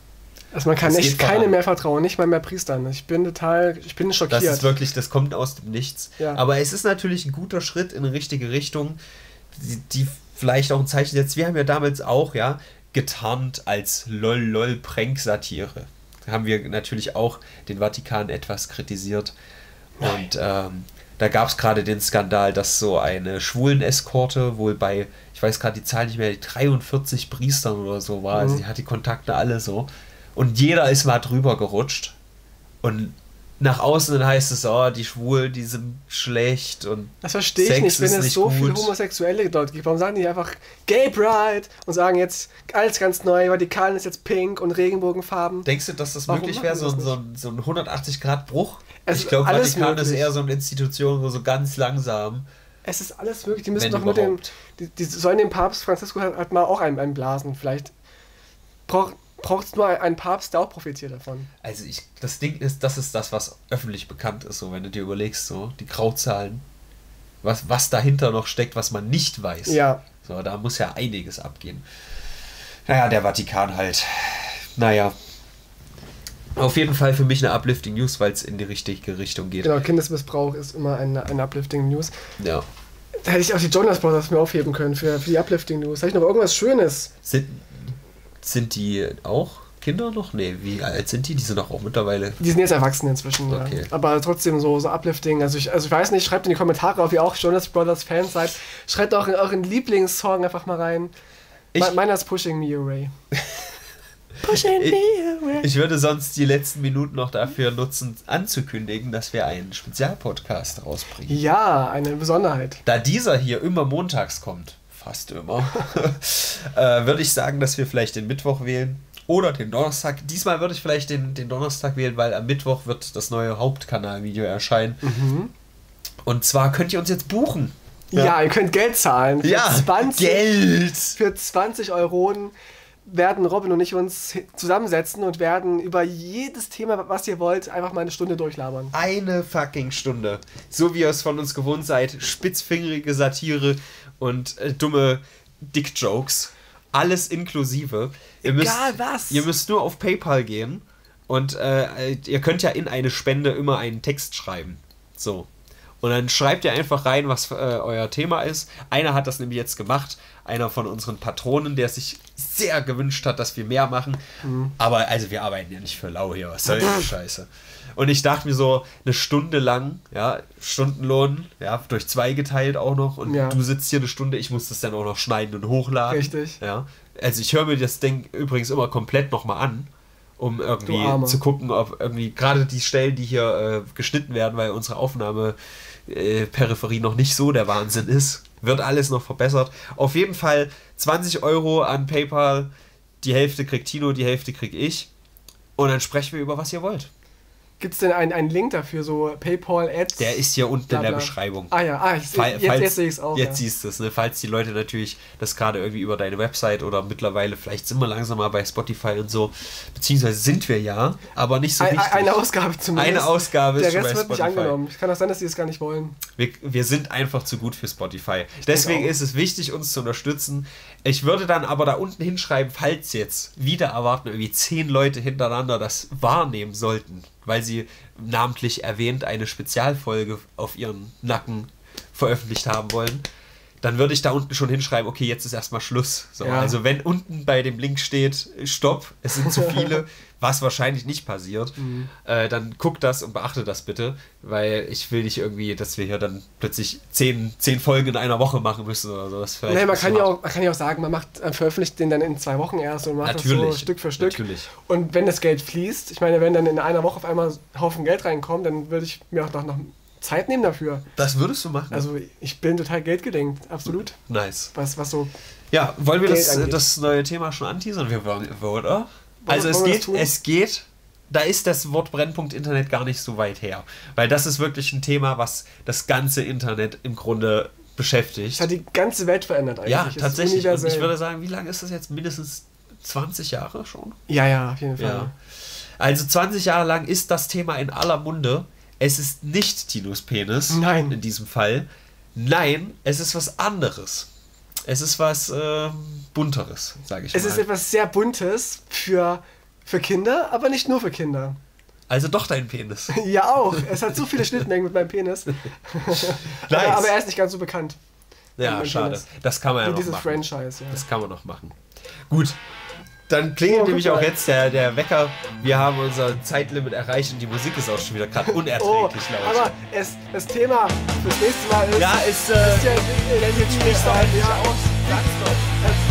Also man kann Das echt geht keine voran. mehr vertrauen, nicht mal mehr Priestern. Ich bin total, ich bin schockiert. Das ist wirklich, das kommt aus dem Nichts. Ja. Aber es ist natürlich ein guter Schritt in eine richtige Richtung, die, die vielleicht auch ein Zeichen setzt. Wir haben ja damals auch, ja, getarnt als lol-lol-Prank-Satire. Da haben wir natürlich auch den Vatikan etwas kritisiert. Nein. Und ähm, da gab es gerade den Skandal, dass so eine Schwulen-Eskorte wohl bei, ich weiß gerade die Zahl nicht mehr, dreiundvierzig Priestern oder so war. Mhm. Also die hat die Kontakte alle so. Und jeder ist mal drüber gerutscht. Und nach außen heißt es, oh, die Schwulen, die sind schlecht und Das verstehe ich Sex nicht, wenn ist es nicht so viele gut. Homosexuelle dort gibt. Warum sagen die einfach Gay Pride und sagen jetzt alles ganz neu, Vatikan ist jetzt pink und Regenbogenfarben. Denkst du, dass das Warum möglich machen wäre, die so, das ein- nicht? so, ein- so ein hundertachtzig-Grad-Bruch? Es Ich ist glaube, alles Vatikan ist möglich. eher so eine Institution, wo so ganz langsam. Es ist alles möglich. Die müssen Wenn doch nur den, überhaupt. die, die sollen dem Papst Franziskus halt, halt mal auch einen, einen blasen. Vielleicht braucht braucht es nur einen Papst, der auch profitiert davon. Also ich, das Ding ist, das ist das, was öffentlich bekannt ist, so wenn du dir überlegst, so die Grauzahlen, was, was dahinter noch steckt, was man nicht weiß. Ja. So, da muss ja einiges abgehen. Naja, der Vatikan halt. Naja. Auf jeden Fall für mich eine uplifting News, weil es in die richtige Richtung geht. Genau, Kindesmissbrauch ist immer eine, eine uplifting News. Ja. Da hätte ich auch die Jonas Brothers mir aufheben können für, für die uplifting News. Da hätte ich noch irgendwas Schönes. Sind, sind die auch Kinder noch? Nee, wie alt sind die? Die sind doch auch mittlerweile. Die sind jetzt erwachsen inzwischen, Okay. ja. Aber trotzdem so, so uplifting. Also ich, also ich weiß nicht, schreibt in die Kommentare, ob ihr auch Jonas Brothers Fans seid. Schreibt auch in euren Lieblingssong einfach mal rein. Ich- Me- Meiner ist Pushing Me Away. Pushing Ich- Me Away. Ich würde sonst die letzten Minuten noch dafür nutzen, anzukündigen, dass wir einen Spezialpodcast rausbringen. Ja, eine Besonderheit. Da dieser hier immer montags kommt, fast immer, äh, würde ich sagen, dass wir vielleicht den Mittwoch wählen oder den Donnerstag. Diesmal würde ich vielleicht den, den Donnerstag wählen, weil am Mittwoch wird das neue Hauptkanalvideo erscheinen. Mhm. Und zwar könnt ihr uns jetzt buchen. Ja, ihr könnt Geld zahlen. Für Ja, zwanzig, Geld! Für zwanzig Euro werden Robin und ich uns zusammensetzen und werden über jedes Thema, was ihr wollt, einfach mal eine Stunde durchlabern. Eine fucking Stunde. So wie ihr es von uns gewohnt seid. Spitzfingerige Satire und äh, dumme Dick-Jokes. Alles inklusive. Ihr müsst, Egal was. Ihr müsst nur auf PayPal gehen und äh, ihr könnt ja in eine Spende immer einen Text schreiben. So. Und dann schreibt ihr einfach rein, was äh, euer Thema ist. Einer hat das nämlich jetzt gemacht. Einer von unseren Patronen, der sich sehr gewünscht hat, dass wir mehr machen. Mhm. Aber also wir arbeiten ja nicht für lau hier. Was soll die Scheiße? Und ich dachte mir so, eine Stunde lang, ja, Stundenlohn, ja, durch zwei geteilt auch noch. Und Ja. du sitzt hier eine Stunde, ich muss das dann auch noch schneiden und hochladen. Richtig. Ja. Also ich höre mir das Ding übrigens immer komplett nochmal an, um Du irgendwie Armer. zu gucken, ob irgendwie gerade die Stellen, die hier äh, geschnitten werden, weil unsere Aufnahme äh, Peripherie noch nicht so der Wahnsinn ist, wird alles noch verbessert. Auf jeden Fall zwanzig Euro an PayPal, die Hälfte kriegt Tino, die Hälfte krieg ich. Und dann sprechen wir über, was ihr wollt. Gibt es denn einen, einen Link dafür, so PayPal-Ads? Der ist hier unten Bla, in der bla. Beschreibung. Ah ja, ah, ich, Fall- jetzt, jetzt sehe ich es auch. Jetzt ja. siehst du es, ne? Falls die Leute natürlich das gerade irgendwie über deine Website oder mittlerweile, vielleicht sind wir langsam mal bei Spotify und so, beziehungsweise sind wir ja, aber nicht so Ein, richtig. eine Ausgabe zumindest. Eine Ausgabe Der ist schon Rest bei wird nicht Spotify. angenommen. Kann auch sein, dass sie es gar nicht wollen. Wir, wir sind einfach zu gut für Spotify. Deswegen auch. ist es wichtig, uns zu unterstützen. Ich würde dann aber da unten hinschreiben, falls jetzt wieder erwarten, irgendwie zehn Leute hintereinander das wahrnehmen sollten, weil sie namentlich erwähnt eine Spezialfolge auf ihren Nacken veröffentlicht haben wollen, dann würde ich da unten schon hinschreiben, okay, jetzt ist erstmal Schluss. So, Ja. Also wenn unten bei dem Link steht, Stopp, es sind zu viele, was wahrscheinlich nicht passiert, Mhm. äh, dann guckt das und beachtet das bitte, weil ich will nicht irgendwie, dass wir hier dann plötzlich zehn, zehn Folgen in einer Woche machen müssen oder so. Das ist vielleicht Nee, man, ein kann bisschen ja hart. auch, man kann ja auch sagen, man macht, man veröffentlicht den dann in zwei Wochen erst und macht das Natürlich, so Stück für Stück. natürlich. Und wenn das Geld fließt, ich meine, wenn dann in einer Woche auf einmal ein Haufen Geld reinkommt, dann würde ich mir auch noch, noch Zeit nehmen dafür. Das würdest du machen? Also ich bin total geldgelenkt, absolut. nice. Was, was so. Ja, wollen wir Geld das, angeht. das neue Thema schon anteasern? Wir wollen, oder? Wollen- Also es wollen wir das geht, tun? es geht, da ist das Wort Brennpunkt Internet gar nicht so weit her. Weil das ist wirklich ein Thema, was das ganze Internet im Grunde beschäftigt. Das hat die ganze Welt verändert eigentlich. Ja, Es ist tatsächlich. Und universell. ich würde sagen, wie lange ist das jetzt? Mindestens zwanzig Jahre schon? Ja, ja, auf jeden Fall. Ja. Also zwanzig Jahre lang ist das Thema in aller Munde. Es ist nicht Tinos Penis. Nein. In diesem Fall. Nein, es ist was anderes. Es ist was ähm, Bunteres, sage ich Es mal. ist etwas sehr Buntes für Für Kinder, aber nicht nur für Kinder. Also doch dein Penis. Ja, auch. Es hat so viele Schnittmengen mit meinem Penis. Nice. aber, aber er ist nicht ganz so bekannt. Ja, schade. Penis. Das kann man ja Wie noch dieses machen. Franchise, ja. Das kann man noch machen. Gut. Dann klingelt oh, nämlich auch jetzt der, der Wecker. Wir haben unser Zeitlimit erreicht und die Musik ist auch schon wieder gerade unerträglich oh, laut. Aber es, das Thema fürs nächste Mal ist... Ja, ist... Äh, ist ja, jetzt nicht so ja, aus. Sag's doch.